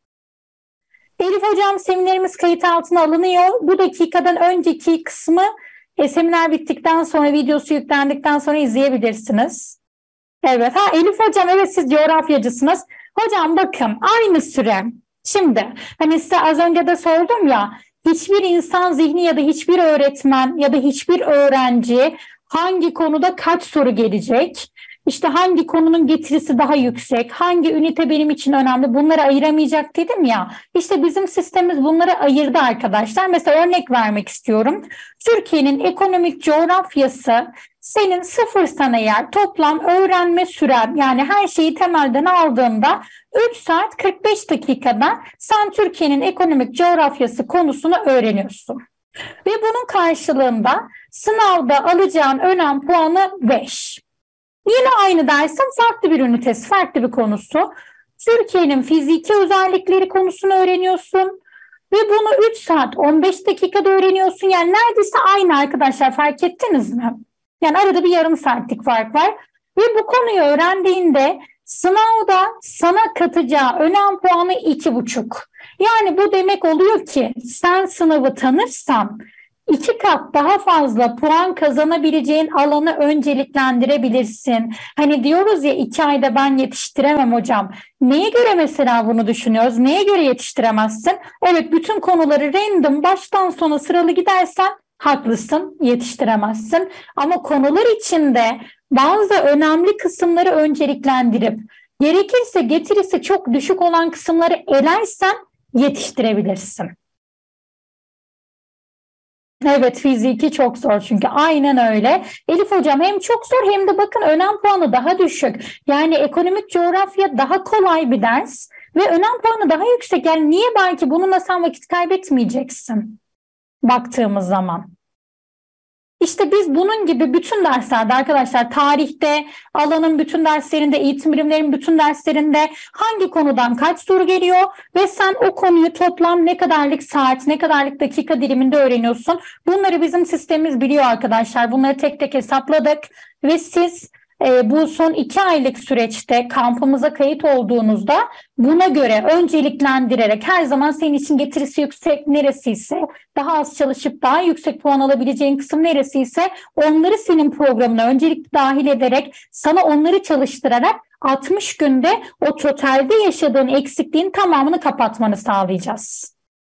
Elif Hocam seminerimiz kayıt altına alınıyor. Bu dakikadan önceki kısmı e, seminer bittikten sonra, videosu yüklendikten sonra izleyebilirsiniz. Evet, ha Elif Hocam, evet siz coğrafyacısınız. Hocam bakın aynı süre. Şimdi hani size az önce de sordum ya, hiçbir insan zihni ya da hiçbir öğretmen ya da hiçbir öğrenci hangi konuda kaç soru gelecek? İşte hangi konunun getirisi daha yüksek, hangi ünite benim için önemli, bunları ayıramayacak dedim ya. İşte bizim sistemimiz bunları ayırdı arkadaşlar. Mesela örnek vermek istiyorum. Türkiye'nin ekonomik coğrafyası senin sıfırsan eğer toplam öğrenme süren, yani her şeyi temelden aldığında üç saat kırk beş dakikada sen Türkiye'nin ekonomik coğrafyası konusunu öğreniyorsun. Ve bunun karşılığında sınavda alacağın önem puanı beş. Yine aynı dersin farklı bir ünitesi, farklı bir konusu. Türkiye'nin fiziki özellikleri konusunu öğreniyorsun. Ve bunu üç saat on beş dakikada öğreniyorsun. Yani neredeyse aynı arkadaşlar, fark ettiniz mi? Yani arada bir yarım saatlik fark var. Ve bu konuyu öğrendiğinde sınavda sana katacağı önem puanı iki buçuk. Yani bu demek oluyor ki sen sınavı tanırsan İki kat daha fazla puan kazanabileceğin alanı önceliklendirebilirsin. Hani diyoruz ya iki ayda ben yetiştiremem hocam. Neye göre mesela bunu düşünüyoruz? Neye göre yetiştiremezsin? Evet, bütün konuları random baştan sona sıralı gidersen haklısın, yetiştiremezsin. Ama konular içinde bazı önemli kısımları önceliklendirip gerekirse getirisi çok düşük olan kısımları elersen yetiştirebilirsin. Evet, fiziki çok zor çünkü aynen öyle. Elif Hocam hem çok zor hem de bakın önem puanı daha düşük. Yani ekonomik coğrafya daha kolay bir ders ve önem puanı daha yüksek. Yani niye belki bununla sen vakit kaybetmeyeceksin baktığımız zaman. İşte biz bunun gibi bütün derslerde arkadaşlar, tarihte, alanın bütün derslerinde, eğitim bilimlerinin bütün derslerinde hangi konudan kaç soru geliyor ve sen o konuyu toplam ne kadarlık saat, ne kadarlık dakika diliminde öğreniyorsun. Bunları bizim sistemimiz biliyor arkadaşlar. Bunları tek tek hesapladık ve siz e, bu son iki aylık süreçte kampımıza kayıt olduğunuzda buna göre önceliklendirerek her zaman senin için getirisi yüksek neresiyse, daha az çalışıp daha yüksek puan alabileceğin kısım neresiyse onları senin programına öncelikle dahil ederek sana onları çalıştırarak altmış günde o totalde yaşadığın eksikliğin tamamını kapatmanı sağlayacağız.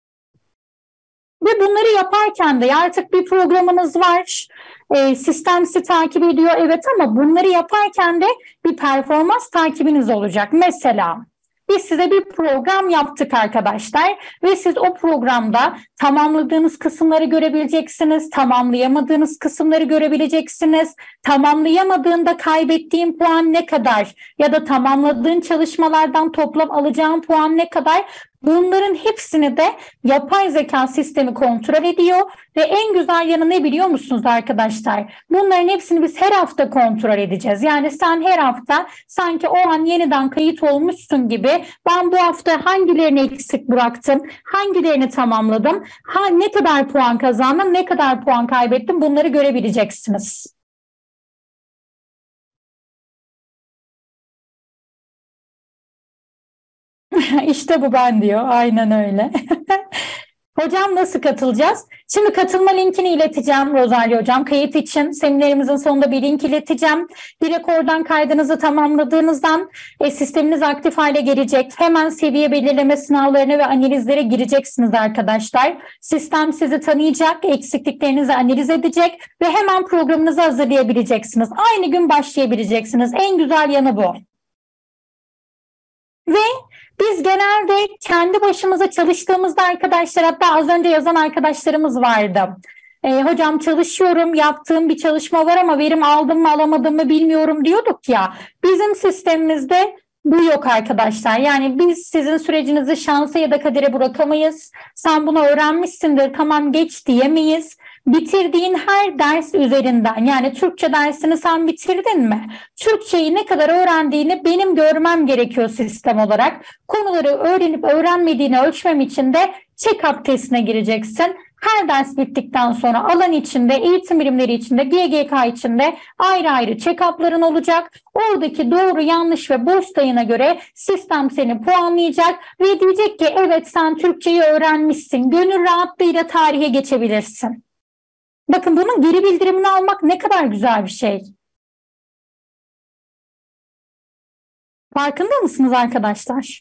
Ve bunları yaparken de artık bir programınız var, e, sistem sizi takip ediyor evet, ama bunları yaparken de bir performans takibiniz olacak. Mesela Biz size bir program yaptık arkadaşlar ve siz o programda tamamladığınız kısımları görebileceksiniz, tamamlayamadığınız kısımları görebileceksiniz. Tamamlayamadığında kaybettiğin puan ne kadar ya da tamamladığın çalışmalardan toplam alacağın puan ne kadar? Bunların hepsini de yapay zeka sistemi kontrol ediyor ve en güzel yanı ne biliyor musunuz arkadaşlar? Bunların hepsini biz her hafta kontrol edeceğiz. Yani sen her hafta sanki o an yeniden kayıt olmuşsun gibi ben bu hafta hangilerini eksik bıraktım, hangilerini tamamladım, ha, ne kadar puan kazandım, ne kadar puan kaybettim bunları görebileceksiniz. İşte bu ben diyor. Aynen öyle. Hocam nasıl katılacağız? Şimdi katılma linkini ileteceğim Rosario Hocam. Kayıt için seminerimizin sonunda bir link ileteceğim. Direkt oradan kaydınızı tamamladığınızdan e, sisteminiz aktif hale gelecek. Hemen seviye belirleme sınavlarına ve analizlere gireceksiniz arkadaşlar. Sistem sizi tanıyacak, eksikliklerinizi analiz edecek ve hemen programınızı hazırlayabileceksiniz. Aynı gün başlayabileceksiniz. En güzel yanı bu. Ve biz genelde kendi başımıza çalıştığımızda arkadaşlar, hatta az önce yazan arkadaşlarımız vardı. E, hocam çalışıyorum, yaptığım bir çalışma var ama verim aldım mı alamadım mı bilmiyorum diyorduk ya. Bizim sistemimizde bu yok arkadaşlar. Yani biz sizin sürecinizi şansa ya da kadere bırakamayız. Sen bunu öğrenmişsindir, tamam geç diyemeyiz. Bitirdiğin her ders üzerinden, yani Türkçe dersini sen bitirdin mi? Türkçeyi ne kadar öğrendiğini benim görmem gerekiyor sistem olarak. Konuları öğrenip öğrenmediğini ölçmem için de check-up testine gireceksin. Her ders bittikten sonra alan içinde, eğitim bilimleri içinde, G G K içinde ayrı ayrı check-up'ların olacak. Oradaki doğru, yanlış ve boş sayına göre sistem seni puanlayacak ve diyecek ki evet sen Türkçeyi öğrenmişsin. Gönül rahatlığıyla tarihe geçebilirsin. Bakın bunun geri bildirimini almak ne kadar güzel bir şey. Farkında mısınız arkadaşlar?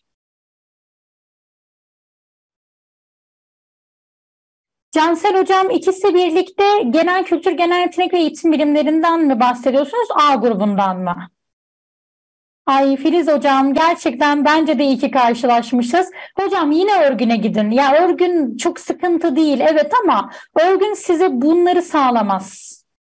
Cansel Hocam, ikisi birlikte genel kültür, genel yetenek ve eğitim bilimlerinden mi bahsediyorsunuz? A grubundan mı? Ay Filiz Hocam, gerçekten bence de iyi ki karşılaşmışız. Hocam yine örgüne gidin. Ya örgün çok sıkıntı değil evet ama örgün size bunları sağlamaz.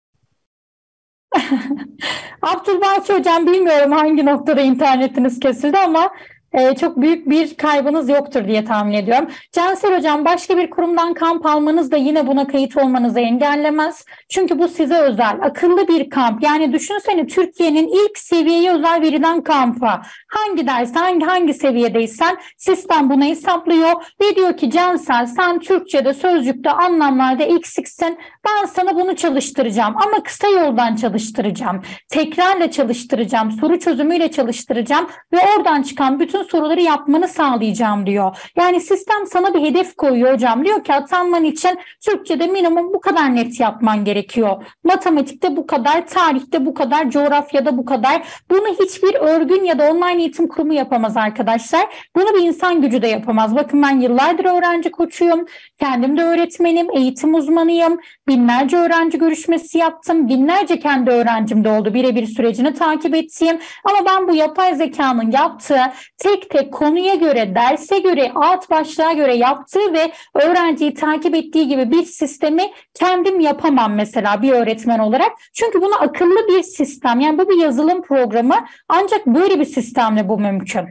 Abdülbaki Hocam, bilmiyorum hangi noktada internetiniz kesildi ama e, çok büyük bir kaybınız yoktur diye tahmin ediyorum. Cansel Hocam, başka bir kurumdan kamp almanız da yine buna kayıt olmanızı engellemez. Çünkü bu size özel, akıllı bir kamp. Yani düşünsene, Türkiye'nin ilk seviyeye özel verilen kampı. Hangi ders, hangi, hangi seviyedeysen sistem bunu hesaplıyor ve diyor ki Cansel, sen Türkçe'de, sözcükte, anlamlarda eksiksin. Ben sana bunu çalıştıracağım ama kısa yoldan çalıştıracağım. Tekrarla çalıştıracağım, soru çözümüyle çalıştıracağım ve oradan çıkan bütün soruları yapmanı sağlayacağım diyor. Yani sistem sana bir hedef koyuyor hocam. Diyor ki atanman için Türkçe'de minimum bu kadar net yapman gerekiyor. Matematikte bu kadar, tarihte bu kadar, coğrafyada bu kadar. Bunu hiçbir örgün ya da online eğitim kurumu yapamaz arkadaşlar. Bunu bir insan gücü de yapamaz. Bakın ben yıllardır öğrenci koçuyum. Kendim de öğretmenim, eğitim uzmanıyım. Binlerce öğrenci görüşmesi yaptım. Binlerce kendi öğrencim de oldu. Birebir sürecini takip ettiğim. Ama ben bu yapay zekanın yaptığı tek tek konuya göre, derse göre, alt başlığa göre yaptığı ve öğrenciyi takip ettiği gibi bir sistemi kendim yapamam mesela bir öğretmen olarak. Çünkü bunu akıllı bir sistem, yani bu bir yazılım programı, ancak böyle bir sistemle bu mümkün.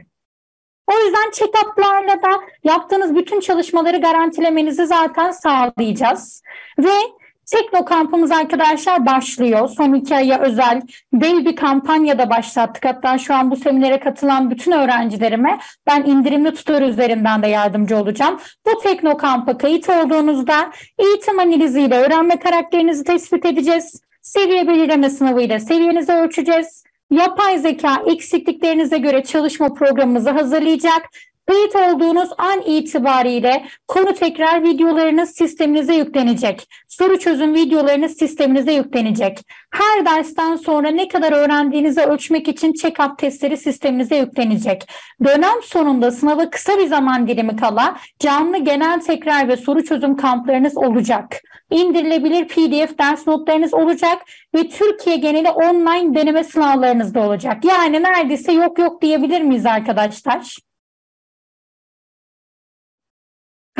O yüzden check-up'larla da yaptığınız bütün çalışmaları garantilemenizi zaten sağlayacağız. Ve Tekno kampımız arkadaşlar başlıyor. Son iki aya özel dev bir kampanya da başlattık. Hatta şu an bu seminere katılan bütün öğrencilerime ben indirimli tutar üzerinden de yardımcı olacağım. Bu Tekno kampa kayıt olduğunuzda eğitim analiziyle öğrenme karakterinizi tespit edeceğiz. Seviye belirleme sınavıyla seviyenizi ölçeceğiz. Yapay zeka eksikliklerinize göre çalışma programımızı hazırlayacak. Kayıt olduğunuz an itibariyle konu tekrar videolarınız sisteminize yüklenecek. Soru çözüm videolarınız sisteminize yüklenecek. Her dersten sonra ne kadar öğrendiğinizi ölçmek için check-up testleri sisteminize yüklenecek. Dönem sonunda sınava kısa bir zaman dilimi kala canlı genel tekrar ve soru çözüm kamplarınız olacak. İndirilebilir P D F ders notlarınız olacak ve Türkiye geneli online deneme sınavlarınız da olacak. Yani neredeyse yok yok diyebilir miyiz arkadaşlar?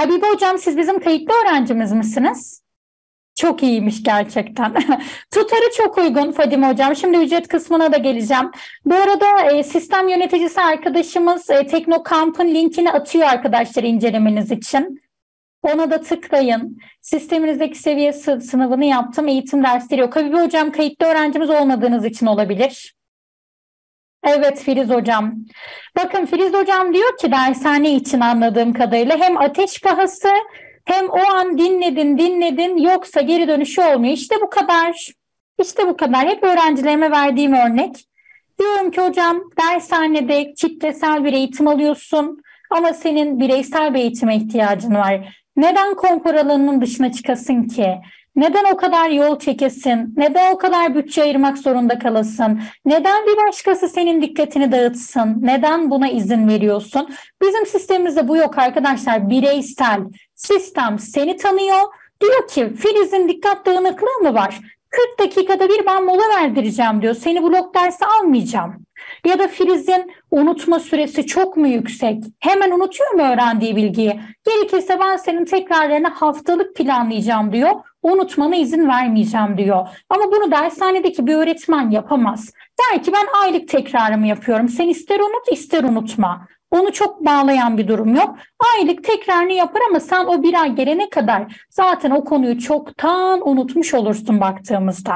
Habibe Hocam, siz bizim kayıtlı öğrencimiz misiniz? Çok iyiymiş gerçekten. Tutarı çok uygun Fadime Hocam. Şimdi ücret kısmına da geleceğim. Bu arada e, sistem yöneticisi arkadaşımız e, Teknokamp'ın linkini atıyor arkadaşlar incelemeniz için. Ona da tıklayın. Sisteminizdeki seviye sı- sınavını yaptım. Eğitim dersleri yok. Habibe Hocam, kayıtlı öğrencimiz olmadığınız için olabilir. Evet Filiz Hocam. Bakın Filiz Hocam diyor ki dershane için anladığım kadarıyla hem ateş pahası hem o an dinledin dinledin yoksa geri dönüşü olmuyor. İşte bu kadar. İşte bu kadar. Hep öğrencilerime verdiğim örnek. Diyorum ki hocam dershanede kitlesel bir eğitim alıyorsun ama senin bireysel bir eğitime ihtiyacın var. Neden konfor alanının dışına çıkasın ki? Neden o kadar yol çekesin? Neden o kadar bütçe ayırmak zorunda kalasın? Neden bir başkası senin dikkatini dağıtsın? Neden buna izin veriyorsun? Bizim sistemimizde bu yok arkadaşlar. Bireysel sistem seni tanıyor. Diyor ki Filiz'in dikkat dağınıklığı mı var? kırk dakikada bir ben mola verdireceğim diyor. Seni blok dersi almayacağım. Ya da Filiz'in unutma süresi çok mu yüksek? Hemen unutuyor mu öğrendiği bilgiyi? Gerekirse ben senin tekrarlarını haftalık planlayacağım diyor. Unutmana izin vermeyeceğim diyor. Ama bunu dershanedeki bir öğretmen yapamaz. Der ki ben aylık tekrarımı yapıyorum. Sen ister unut ister unutma. Onu çok bağlayan bir durum yok. Aylık tekrarını yapar ama sen o bir ay gelene kadar zaten o konuyu çoktan unutmuş olursun baktığımızda.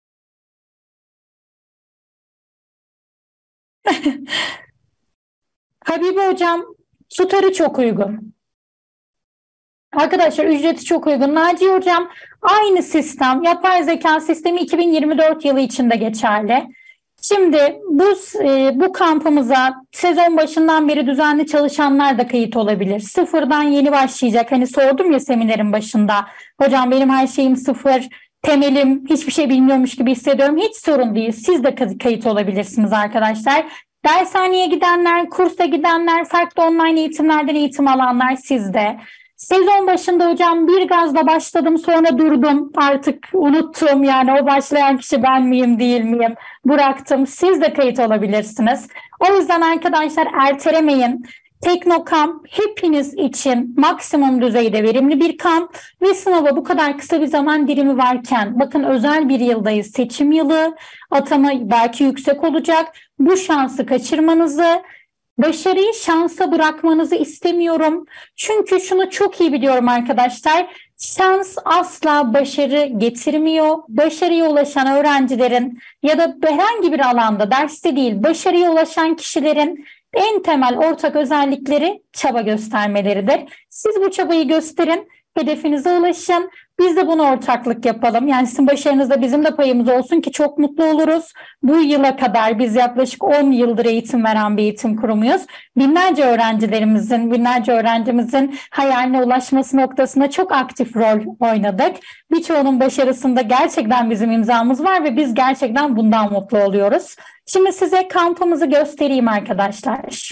Habibe Hocam, tutarı çok uygun. Arkadaşlar ücreti çok uygun. Naci Hocam, aynı sistem, yapay zeka sistemi iki bin yirmi dört yılı içinde geçerli. Şimdi bu e, bu kampımıza sezon başından beri düzenli çalışanlar da kayıt olabilir. Sıfırdan yeni başlayacak. Hani sordum ya seminerin başında. Hocam benim her şeyim sıfır, temelim, hiçbir şey bilmiyormuş gibi hissediyorum. Hiç sorun değil. Siz de kay- kayıt olabilirsiniz arkadaşlar. Dershaneye gidenler, kursa gidenler, farklı online eğitimlerden eğitim alanlar sizde. Sezon başında hocam bir gazla başladım sonra durdum artık unuttum yani o başlayan kişi ben miyim değil miyim bıraktım. Siz de kayıt olabilirsiniz. O yüzden arkadaşlar ertelemeyin. Teknokamp hepiniz için maksimum düzeyde verimli bir kamp ve sınava bu kadar kısa bir zaman dilimi varken bakın özel bir yıldayız, seçim yılı, atama belki yüksek olacak. Bu şansı kaçırmanızı, başarıyı şansa bırakmanızı istemiyorum. Çünkü şunu çok iyi biliyorum arkadaşlar. Şans asla başarı getirmiyor. Başarıya ulaşan öğrencilerin ya da herhangi bir alanda derste değil başarıya ulaşan kişilerin en temel ortak özellikleri çaba göstermeleridir. Siz bu çabayı gösterin, hedefinize ulaşın. Biz de bunu ortaklık yapalım. Yani sizin başarınızda bizim de payımız olsun ki çok mutlu oluruz. Bu yıla kadar biz yaklaşık on yıldır eğitim veren bir eğitim kurumuyuz. Binlerce öğrencilerimizin, binlerce öğrencimizin hayaline ulaşması noktasında çok aktif rol oynadık. Birçoğunun başarısında gerçekten bizim imzamız var ve biz gerçekten bundan mutlu oluyoruz. Şimdi size kampımızı göstereyim arkadaşlar.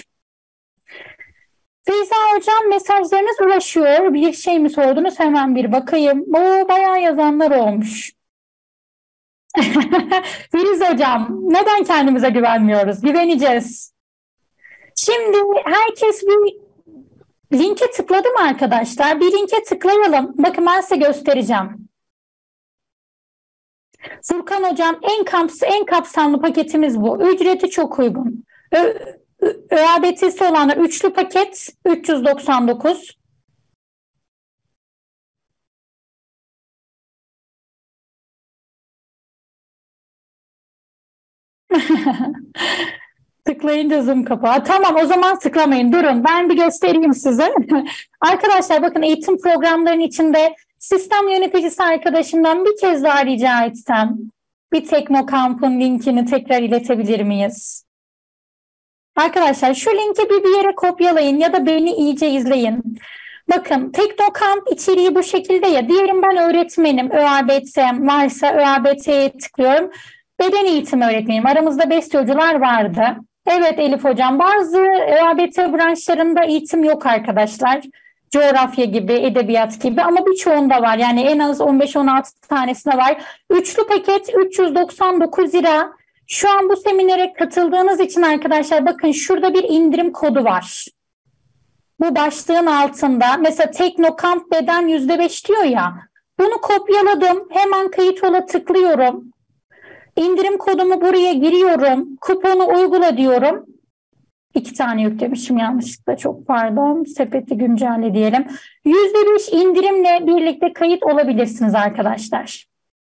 Feyza Hocam mesajlarınız ulaşıyor. Bir şey mi sordunuz? Hemen bir bakayım. Oo, bayağı yazanlar olmuş. Filiz Hocam, neden kendimize güvenmiyoruz? Güveneceğiz. Şimdi herkes bir linke tıkladı mı arkadaşlar? Bir linke tıklayalım. Bakın ben size göstereceğim. Furkan Hocam en kapsamlı, en kapsamlı paketimiz bu. Ücreti çok uygun. Ö ÖABT'si olanlar üçlü paket üç yüz doksan dokuz. Tıklayınca Zoom kapağı. Tamam o zaman tıklamayın. Durun ben bir göstereyim size. Arkadaşlar bakın eğitim programlarının içinde sistem yöneticisi arkadaşımdan bir kez daha rica etsem bir Teknokamp'ın linkini tekrar iletebilir miyiz? Arkadaşlar şu linki bir, bir yere kopyalayın ya da beni iyice izleyin. Bakın Teknokamp içeriği bu şekilde ya. Diyelim ben öğretmenim, ÖABT'm varsa ÖABT'ye tıklıyorum. Beden eğitimi öğretmeniyim. Aramızda besyocular vardı. Evet Elif Hocam bazı ÖABT branşlarında eğitim yok arkadaşlar. Coğrafya gibi, edebiyat gibi ama birçoğunda var. Yani en az on beş on altı tanesinde var. Üçlü paket üç yüz doksan dokuz lira. Şu an bu seminere katıldığınız için arkadaşlar bakın şurada bir indirim kodu var. Bu başlığın altında mesela Teknokamp beden yüzde beş diyor ya. Bunu kopyaladım. Hemen kayıt ola tıklıyorum. İndirim kodumu buraya giriyorum. Kuponu uygula diyorum. İki tane yüklemişim yanlışlıkla, çok pardon. Sepeti güncelle diyelim. yüzde beş indirimle birlikte kayıt olabilirsiniz arkadaşlar.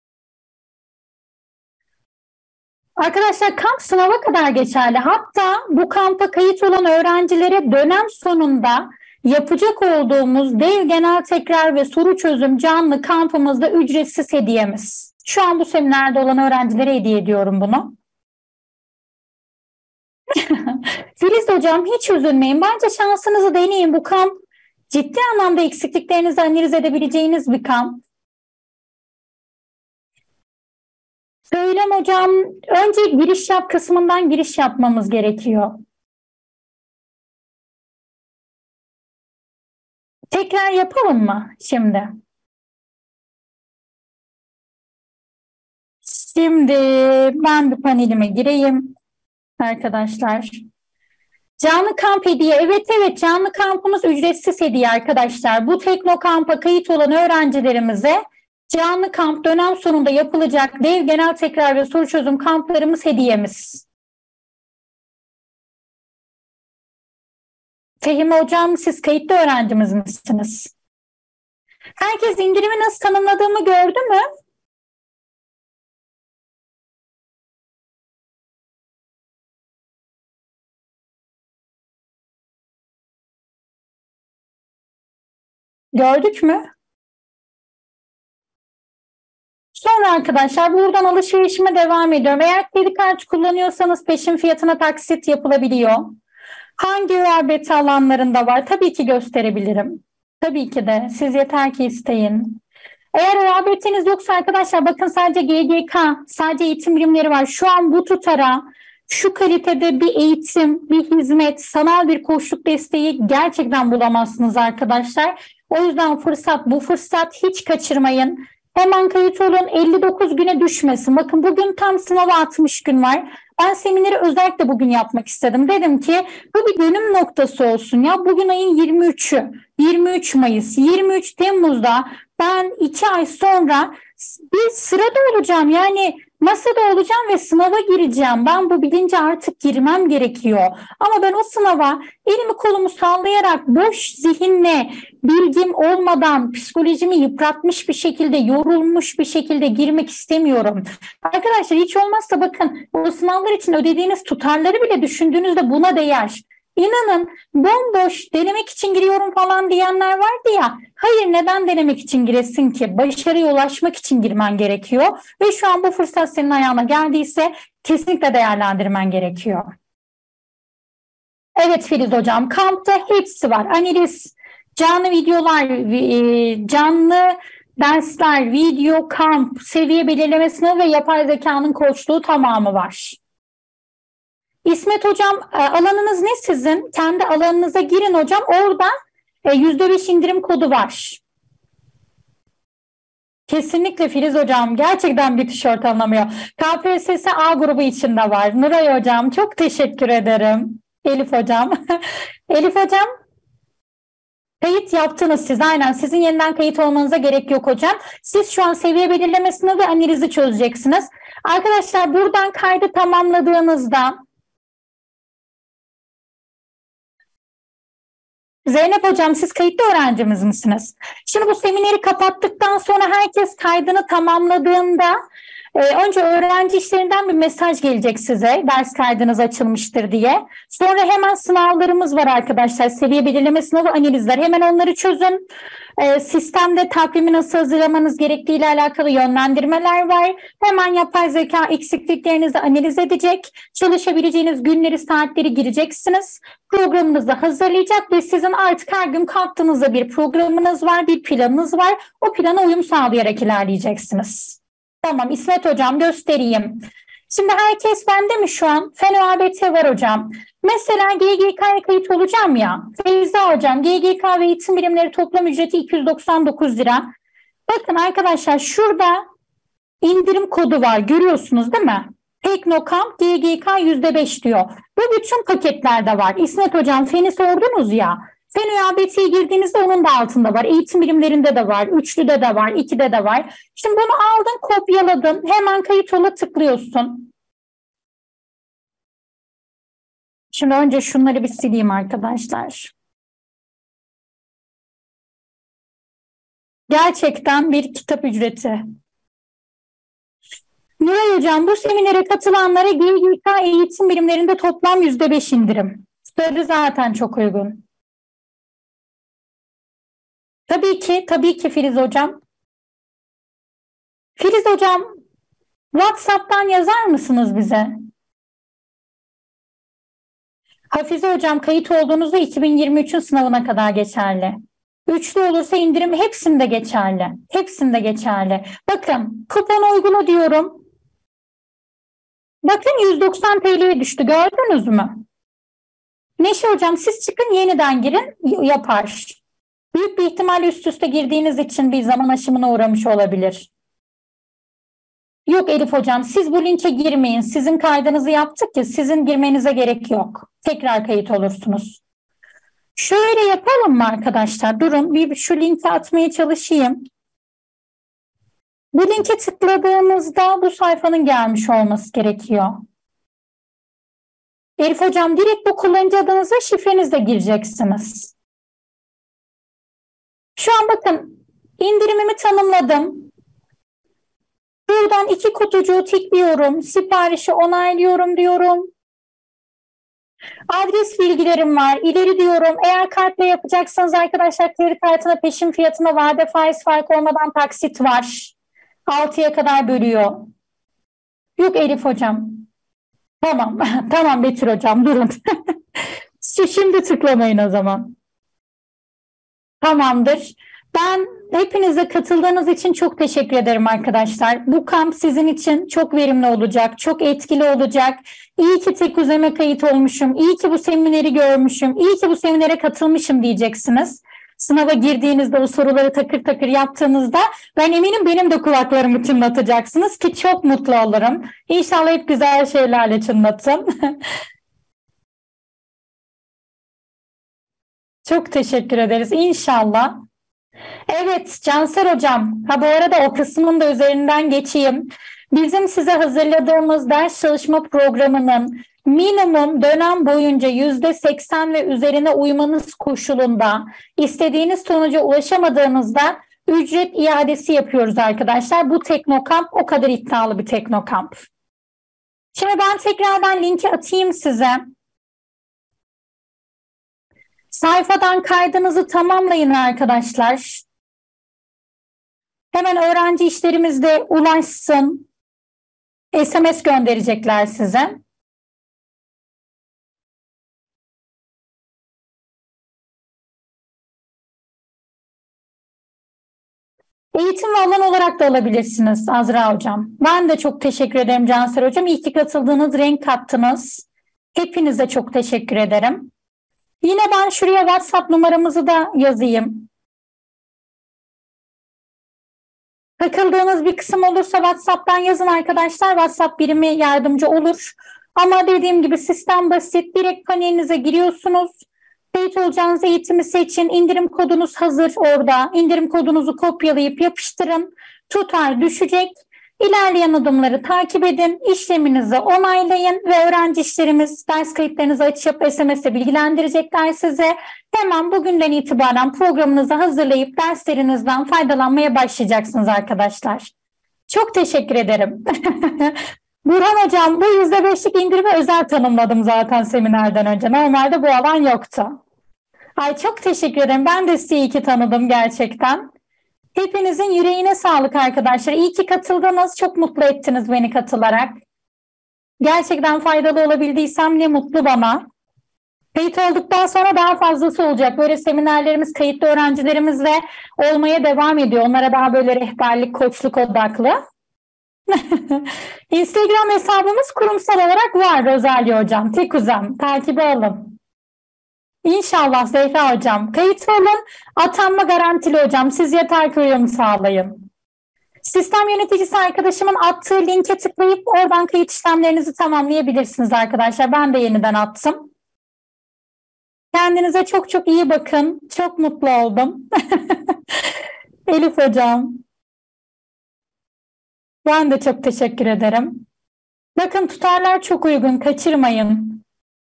Arkadaşlar kamp sınava kadar geçerli. Hatta bu kampa kayıt olan öğrencilere dönem sonunda yapacak olduğumuz dev genel tekrar ve soru çözüm canlı kampımızda ücretsiz hediyemiz. Şu an bu seminerde olan öğrencilere hediye ediyorum bunu. Filiz hocam hiç üzülmeyin. Bence şansınızı deneyin. Bu kamp ciddi anlamda eksikliklerinizi analiz edebileceğiniz bir kamp. Söylem hocam, önce giriş yap kısmından giriş yapmamız gerekiyor. Tekrar yapalım mı şimdi? Şimdi ben bir panelime gireyim arkadaşlar. Canlı kamp hediye. Evet evet, canlı kampımız ücretsiz hediye arkadaşlar. Bu Teknokamp'a kayıt olan öğrencilerimize canlı kamp dönem sonunda yapılacak dev genel tekrar ve soru çözüm kamplarımız hediyemiz. Fehime hocam, siz kayıtlı öğrencimiz misiniz? Herkes indirimi nasıl tanımladığımı gördü mü? Gördük mü? Sonra arkadaşlar buradan alışverişime devam ediyorum. Eğer kredi kartı kullanıyorsanız peşin fiyatına taksit yapılabiliyor. Hangi U A B T alanlarında var? Tabii ki gösterebilirim. Tabii ki de. Siz yeter ki isteyin. Eğer O A B T'niz yoksa arkadaşlar bakın, sadece G G K, sadece eğitim birimleri var. Şu an bu tutara, şu kalitede bir eğitim, bir hizmet, sanal bir koçluk desteği gerçekten bulamazsınız arkadaşlar. O yüzden fırsat, bu fırsat hiç kaçırmayın. Hemen kayıt olun, elli dokuz güne düşmesin. Bakın bugün tam sınava altmış gün var. Ben semineri özellikle bugün yapmak istedim. Dedim ki bu bir dönüm noktası olsun ya. Bugün ayın yirmi üçü, yirmi üç Mayıs, yirmi üç Temmuz'da ben iki ay sonra bir sırada olacağım. Yani masada olacağım ve sınava gireceğim. Ben bu bilince artık girmem gerekiyor. Ama ben o sınava elimi kolumu sallayarak boş zihinle, bilgim olmadan, psikolojimi yıpratmış bir şekilde, yorulmuş bir şekilde girmek istemiyorum. Arkadaşlar hiç olmazsa bakın, o sınavlar için ödediğiniz tutarları bile düşündüğünüzde buna değer. İnanın, bomboş denemek için giriyorum falan diyenler vardı ya. Hayır, neden denemek için giresin ki? Başarıya ulaşmak için girmen gerekiyor. Ve şu an bu fırsat senin ayağına geldiyse kesinlikle değerlendirmen gerekiyor. Evet Filiz hocam, kampta hepsi var. Analiz, canlı videolar, e, canlı dersler, video, kamp, seviye belirleme sınavı ve yapay zekanın koçluğu tamamı var. İsmet hocam, e, alanınız ne sizin? Kendi alanınıza girin hocam. Orada e, yüzde beş indirim kodu var. Kesinlikle Filiz hocam. Gerçekten bir tişört anlamıyor. K P S S A grubu içinde var. Nuray hocam çok teşekkür ederim. Elif hocam. Elif hocam, kayıt yaptınız siz. Aynen, sizin yeniden kayıt olmanıza gerek yok hocam. Siz şu an seviye belirleme sınavı ve analizi çözeceksiniz. Arkadaşlar buradan kaydı tamamladığınızda Zeynep hocam, siz kayıtlı öğrencimiz misiniz? Şimdi bu semineri kapattıktan sonra herkes kaydını tamamladığında e, önce öğrenci işlerinden bir mesaj gelecek size, ders kaydınız açılmıştır diye. Sonra hemen sınavlarımız var arkadaşlar. Seviye belirleme sınavı, analizler. Hemen onları çözün. E, sistemde takvimi nasıl hazırlamanız gerektiği ile alakalı yönlendirmeler var. Hemen yapay zeka eksikliklerinizi analiz edecek. Çalışabileceğiniz günleri, saatleri gireceksiniz. Programınızı hazırlayacak ve sizin artık her gün kalktığınızda bir programınız var, bir planınız var. O plana uyum sağlayarak ilerleyeceksiniz. Tamam İsmet hocam, göstereyim. Şimdi herkes bende mi şu an? Fen O A B T var hocam. Mesela G G K'ya kayıt olacağım ya. Feyza hocam, G G K ve eğitim birimleri toplam ücreti iki yüz doksan dokuz lira. Bakın arkadaşlar, şurada indirim kodu var, görüyorsunuz değil mi? Teknokamp G G K yüzde beş diyor. Bu bütün paketlerde var. İsmet hocam, Fen'i sordunuz ya. Fen ÜABT'ye girdiğinizde onun da altında var. Eğitim bilimlerinde de var. Üçlüde de var. ikide de var. Şimdi bunu aldın, kopyaladın. Hemen kayıt ola tıklıyorsun. Şimdi önce şunları bir sileyim arkadaşlar. Gerçekten bir kitap ücreti. Nuray Hocam, bu seminere katılanlara G G K eğitim birimlerinde toplam yüzde beş indirim. Sarı zaten çok uygun. Tabii ki, tabii ki Filiz Hocam. Filiz Hocam, WhatsApp'tan yazar mısınız bize? Hafize Hocam, kayıt olduğunuzda iki bin yirmi üçün sınavına kadar geçerli. Üçlü olursa indirim hepsinde geçerli. Hepsinde geçerli. Bakın, kupon uygula diyorum. Bakın yüz doksan T L'ye düştü. Gördünüz mü? Neşe Hocam, siz çıkın, yeniden girin, yapar. Büyük bir ihtimal üst üste girdiğiniz için bir zaman aşımına uğramış olabilir. Yok Elif Hocam, siz bu linke girmeyin. Sizin kaydınızı yaptık ya, sizin girmenize gerek yok. Tekrar kayıt olursunuz. Şöyle yapalım mı arkadaşlar? Durun, bir şu linki atmaya çalışayım. Bu linke tıkladığımızda bu sayfanın gelmiş olması gerekiyor. Elif Hocam, direkt bu kullanıcı adınıza şifrenizle gireceksiniz. Şu an bakın, indirimimi tanımladım. Buradan iki kutucuğu tıklıyorum. Siparişi onaylıyorum diyorum. Adres bilgilerim var. İleri diyorum. Eğer kartla yapacaksanız arkadaşlar, kredi kartına peşin fiyatına vade faiz farkı olmadan taksit var. altıya kadar bölüyor. Yok Elif Hocam. Tamam. Tamam Betül Hocam, durun. Şimdi tıklamayın o zaman. Tamamdır. Ben hepinize katıldığınız için çok teşekkür ederim arkadaşlar. Bu kamp sizin için çok verimli olacak, çok etkili olacak. İyi ki Tekuzem'e kayıt olmuşum, iyi ki bu semineri görmüşüm, iyi ki bu seminere katılmışım diyeceksiniz. Sınava girdiğinizde o soruları takır takır yaptığınızda ben eminim benim de kulaklarımı çınlatacaksınız ki çok mutlu olurum. İnşallah hep güzel şeylerle çınlatın. Çok teşekkür ederiz inşallah. Evet Canser Hocam, ha bu arada o kısmın da üzerinden geçeyim. Bizim size hazırladığımız ders çalışma programının minimum dönem boyunca yüzde seksen ve üzerine uymanız koşulunda istediğiniz sonuca ulaşamadığınızda ücret iadesi yapıyoruz arkadaşlar. Bu Teknokamp o kadar iddialı bir Teknokamp. Şimdi ben tekrardan linki atayım size. Sayfadan kaydınızı tamamlayın arkadaşlar. Hemen öğrenci işlerimizde ulaşsın. S M S gönderecekler size. Eğitim ve alan olarak da alabilirsiniz Azra Hocam. Ben de çok teşekkür ederim Canser Hocam. İyi ki katıldınız, renk kattınız. Hepinize çok teşekkür ederim. Yine ben şuraya WhatsApp numaramızı da yazayım. Takıldığınız bir kısım olursa WhatsApp'tan yazın arkadaşlar. WhatsApp birimi yardımcı olur. Ama dediğim gibi sistem basit. Direkt panelinize giriyorsunuz. Kayıt olacağınız eğitimi seçin. İndirim kodunuz hazır orada. İndirim kodunuzu kopyalayıp yapıştırın. Tutar düşecek. İlerleyen adımları takip edin. İşleminizi onaylayın ve öğrenci işlerimiz ders kayıtlarınızı açıp S M S'te bilgilendirecekler size. Hemen bugünden itibaren programınızı hazırlayıp derslerinizden faydalanmaya başlayacaksınız arkadaşlar. Çok teşekkür ederim. Burhan Hocam, bu yüzde beşlik indirimi özel tanımladım zaten seminerden önce. Normalde bu alan yoktu. Ay çok teşekkür ederim. Ben de sizi iyi ki tanıdım gerçekten. Hepinizin yüreğine sağlık arkadaşlar. İyi ki katıldınız. Çok mutlu ettiniz beni katılarak. Gerçekten faydalı olabildiysem ne mutlu bana. Kayıt olduktan sonra daha fazlası olacak. Böyle seminerlerimiz kayıtlı öğrencilerimizle olmaya devam ediyor. Onlara daha böyle rehberlik, koçluk odaklı. Instagram hesabımız kurumsal olarak var Rozelya Hocam. Tekuzem. Takibi alın. İnşallah Zehra Hocam. Kayıt olun. Atanma garantili hocam. Siz yeter ki uyum sağlayın. Sistem yöneticisi arkadaşımın attığı linke tıklayıp oradan kayıt işlemlerinizi tamamlayabilirsiniz arkadaşlar. Ben de yeniden attım. Kendinize çok çok iyi bakın. Çok mutlu oldum. Elif hocam, ben de çok teşekkür ederim. Bakın tutarlar çok uygun, kaçırmayın.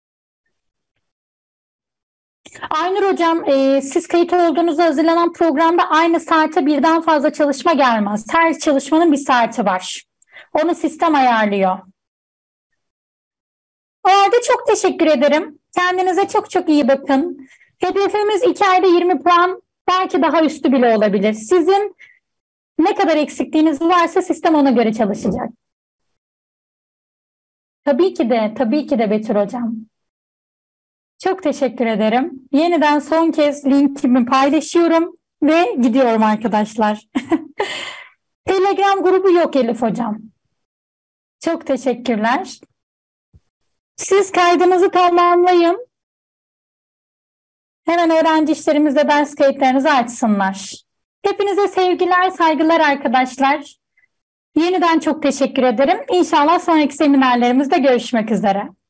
Aynur hocam, e, siz kayıt olduğunuzda hazırlanan programda aynı saate birden fazla çalışma gelmez. Her çalışmanın bir saati var. Onu sistem ayarlıyor. O halde çok teşekkür ederim. Kendinize çok çok iyi bakın. Hedefimiz iki ayda yirmi puan, belki daha üstü bile olabilir. Sizin ne kadar eksikliğiniz varsa sistem ona göre çalışacak. Tabii ki de, tabii ki de Betül hocam. Çok teşekkür ederim. Yeniden son kez linkimi paylaşıyorum ve gidiyorum arkadaşlar. Telegram grubu yok Elif hocam. Çok teşekkürler. Siz kaydınızı tamamlayın. Hemen öğrenci işlerimizde ders kayıtlarınızı açsınlar. Hepinize sevgiler, saygılar arkadaşlar. Yeniden çok teşekkür ederim. İnşallah sonraki seminerlerimizde görüşmek üzere.